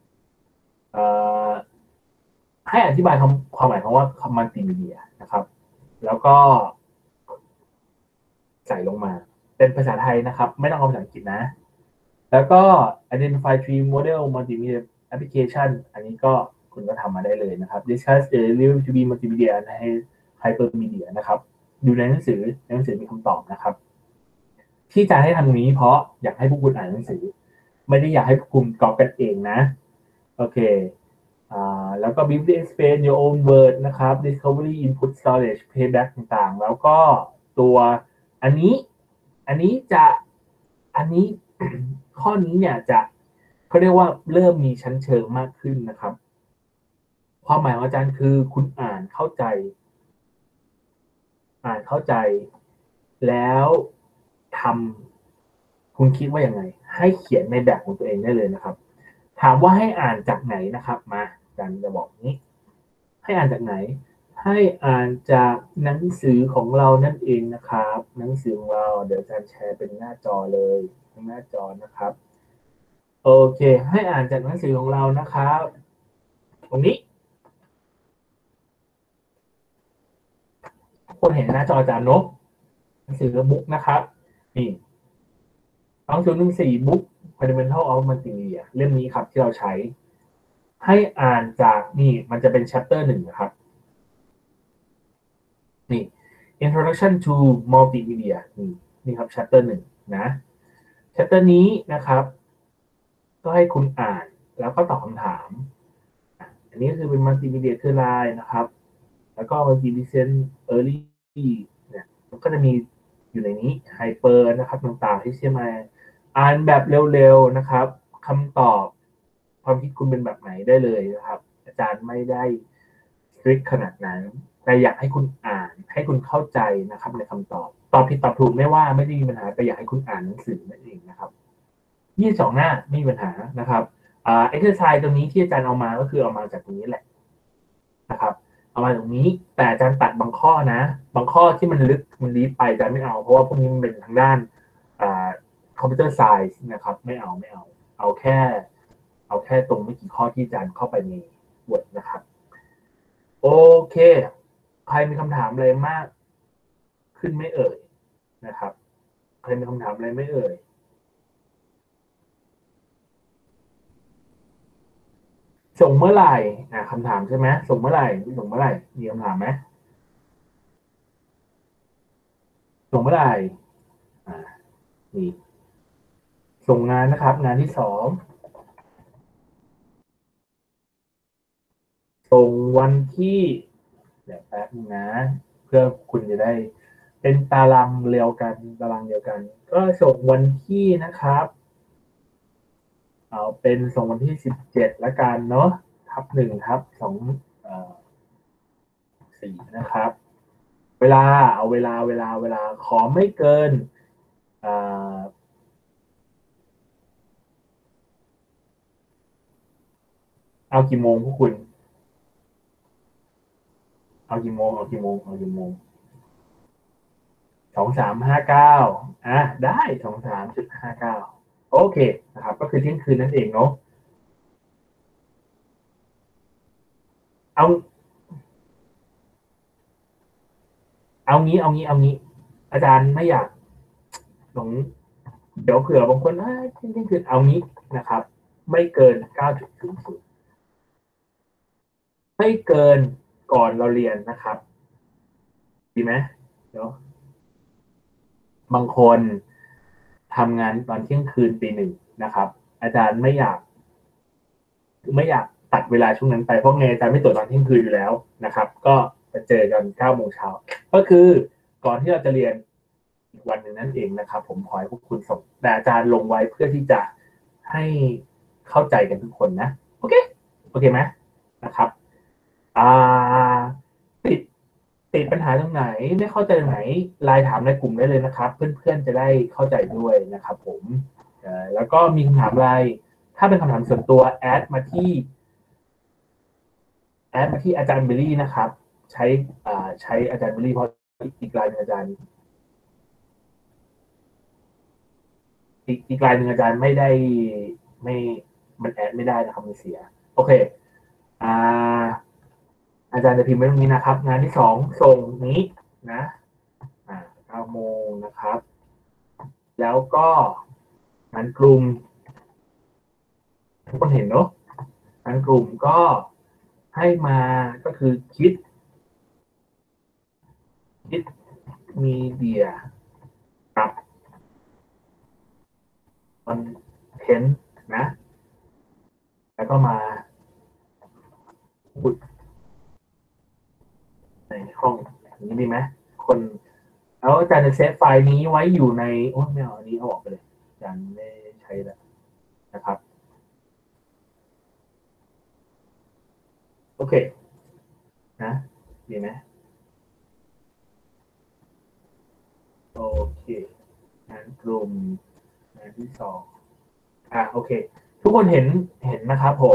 ให้อธิบายความหมายของว่าคำมัลติมีเดียนะครับแล้วก็ใส่ลงมาเป็นภาษาไทยนะครับไม่ต้องเอาภาษาอังกฤษนะแล้วก็ identify three model multimedia application อันนี้ก็คุณก็ทำมาได้เลยนะครับ discuss the ability to be multimedia and hypermedia นะครับดูในหนังสือในหนังสือมีคำตอบนะครับที่จะให้ทำตรงนี้เพราะอยากให้พวกคุณอ่านหนังสือไม่ได้อยากให้พวกคุณกรอกกันเองนะโอเคแล้วก็ briefly explain your own word นะครับ discovery input storage payback ต่างๆแล้วก็ตัวอันนี้อันนี้จะอันนี้ ข้อนี้เนี่ยจะเขาเรียกว่าเริ่มมีชั้นเชิงมากขึ้นนะครับความหมายของอาจารย์คือคุณอ่านเข้าใจอ่านเข้าใจแล้วทำคุณคิดว่ายังไงให้เขียนในแบบของตัวเองได้เลยนะครับถามว่าให้อ่านจากไหนนะครับมาอาจารย์จะบอกนี้ให้อ่านจากไหนให้อ่านจากหนังสือของเรานั่นเองนะครับหนังสือของเราเดี๋ยวอาจารย์แชร์เป็นหน้าจอเลยหน้าจอนะครับโอเคให้อ่านจากหนังสือของเรานะครับตรงนี้คนเห็นหน้าจออาจารย์นกหนังสือบุ๊กนะครับนี่สองศูนย์หนึ่งสี่บุ๊ก Fundamental of Multimedia เล่มนี้ครับที่เราใช้ให้อ่านจากนี่มันจะเป็น chapter หนึ่งนะครับนี่ Introduction to Multimedia นี่นี่ครับ chapter หนึ่งนะ chapter นี้นะครับก็ให้คุณอ่านแล้วก็ตอบคำถามอันนี้คือเป็น Multimedia คืออะไรนะครับแล้วก็ Multimedia Early เนี่ยมันก็จะมีอยู่ในนี้ Hyper นะครับต่างๆ เอช ที เอ็ม แอล อ่านแบบเร็วๆนะครับคำตอบความคิดคุณเป็นแบบไหนได้เลยนะครับอาจารย์ไม่ได้สตริกขนาดนั้นแต่อยากให้คุณอ่านให้คุณเข้าใจนะครับในคำตอบตอบผิดตอบถูกไม่ว่าไม่ได้มีปัญหาแต่อยากให้คุณอ่านหนังสือนั่นเองนะครับยี่สิบสองหน้าไม่มีปัญหานะครับอ่า exercise ตรงนี้ที่อาจารย์เอามาก็คือเอามาจากตรงนี้แหละนะครับเอามาตรงนี้แต่อาจารย์ตัดบางข้อนะบางข้อที่มันลึกมันลีดไปอาจารย์ไม่เอาเพราะว่าพวกนี้มันเป็นทางด้านอ่าคอมพิวเตอร์ไซน์นะครับไม่เอาไม่เอาเอาแค่เอาแค่ตรงไม่กี่ข้อที่อาจารย์เข้าไปในบทนะครับโอเคใครมีคำถามอะไรมากขึ้นไม่เอ่ยนะครับใครมีคำถามอะไรไม่เอ่ยส่งเมื่อไหร่อ่าคำถามใช่ไหมส่งเมื่อไหร่ส่งเมื่อไหร่มีคำถามไหมส่งเมื่อไหร่อ่านี่ส่งงานนะครับงานที่สองส่งวันที่เดี๋ยวแป๊บนึงนะเพื่อคุณจะได้เป็นตารางเรียวกันตารางเดียวกันก็ส่งวันที่นะครับเอาเป็นส่งวันที่สิบเจ็ดละกันเนาะทับหนึ่งทับสองเอ่อสี่นะครับเวลาเอาเวลาเวลาเวลาขอไม่เกินเอ่อเอากี่โมงพวกคุณเอากี่โมงเอากี่โมงเอากี่โมงสองสามห้าเก้าอ่ะได้สองสามจุดห้าเก้าโอเคนะครับก็คือเที่ยงคืนนั่นเองเนาะเอาเอางี้เอางี้เอางี้อาจารย์ไม่อยากหลงเดี๋ยวเผื่อบางคนเที่ยงคืนเอางี้นะครับไม่เกินเก้าจุดศูนย์ศูนย์ไม่เกินก่อนเราเรียนนะครับดีไหมเนาะบางคนทำงานตอนเที่ยงคืนตีหนึ่งนะครับอาจารย์ไม่อยากไม่อยากตัดเวลาช่วงนั้นไปเพราะไงอาจารย์ไม่ตรวจตอนเที่ยงคืนอยู่แล้วนะครับก็จะเจอกันเก้าโมงเช้าก็คือก่อนที่เราจะเรียนอีกวันหนึ่งนั่นเองนะครับผมขอให้พวกคุณส่งแต่อาจารย์ลงไว้เพื่อที่จะให้เข้าใจกันทุกคนนะโอเคโอเคไหมนะครับอ่าติดติดปัญหาตรงไหนไม่เข้าใจตรงไหนไลน์ถามในกลุ่มได้เลยนะครับเพื่อนๆจะได้เข้าใจด้วยนะครับผมแล้วก็มีคำถามอะไรถ้าเป็นคำถามส่วนตัวแอดมาที่แอดมาที่อาจารย์เบลลี่นะครับใช้อ่าใช้อาจารย์เบลลี่เพราะอีกไลน์หนึ่งอาจารย์อีกอีกไลน์หนึ่งอาจารย์ไม่ได้ไม่มันแอดไม่ได้นะครับมันเสียโอเคอ่าอาจารย์จะพิมพ์ไว้ตรงนี้นะครับงานที่สองส่งนี้นะอ่าเก้าโมงนะครับแล้วก็งานกลุ่มทุกคนเห็นเนาะงานกลุ่มก็ให้มาก็คือคิดคิดมีเดียกับคอนเทนต์นะแล้วก็มาพูดในห้องอย่างนี้ดีไหมคนแล้วอาจารย์จะเซฟไฟล์นี้ไว้อยู่ในโอ้ไม่เอาอันนี้เอาออกไปเลยอาจารย์ไม่ใช้แล้วนะครับโอเคนะดีไหมโอเคงานกลุ่มงานที่สองอ่ะโอเคทุกคนเห็นเห็นนะครับผม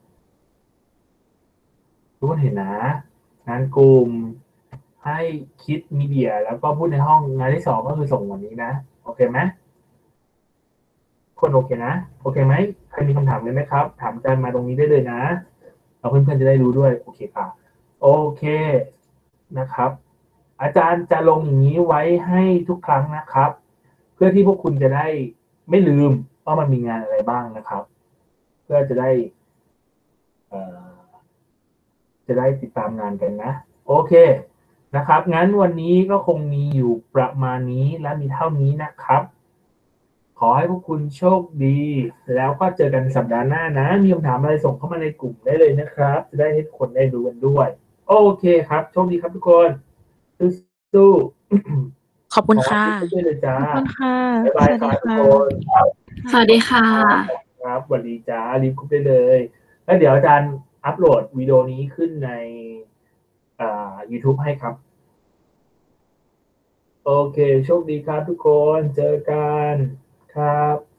ทุกคนเห็นนะงานกลุ่มให้คิดมีเดียแล้วก็พูดในห้องงานที่สองก็คือส่งวันนี้นะโอเคไหมคนโอเคนะโอเคไหมใครมีคำถามเลยไหมครับถามอาจารย์มาตรงนี้ได้เลยนะเราเพื่อนๆจะได้รู้ด้วยโอเคค่ะโอเคนะครับ อาจารย์จะลงอย่างนี้ไว้ให้ทุกครั้งนะครับ เพื่อที่พวกคุณจะได้ไม่ลืมว่ามันมีงานอะไรบ้างนะครับ เพื่อจะได้เอ่อจะได้ติดตามงานกันนะโอเคนะครับงั้นวันนี้ก็คงมีอยู่ประมาณนี้และมีเท่านี้นะครับ ขอให้พวกคุณโชคดี แล้วก็เจอกันสัปดาห์หน้านะ มีคำถามอะไรส่งเข้ามาในกลุ่มได้เลยนะครับ จะได้ให้ทุกคนได้ดูกันด้วย โอเคครับ โชคดีครับทุกคนสู้ๆขอบคุณขอค่ะให้ด้วยเลยจ้าขอบคุณค่ะบ๊ายบายสวัสคดีรับทุกค่ะคนสวัสดีค่ะครับสวัสดีจ้ารีบคุปได้เลย แล้วเดี๋ยวอาจารย์อัปโหลดวิดีโอนี้ขึ้นในอ่า YouTube ให้ครับ โอเค โชคดีครับทุกคน เจอกันครับ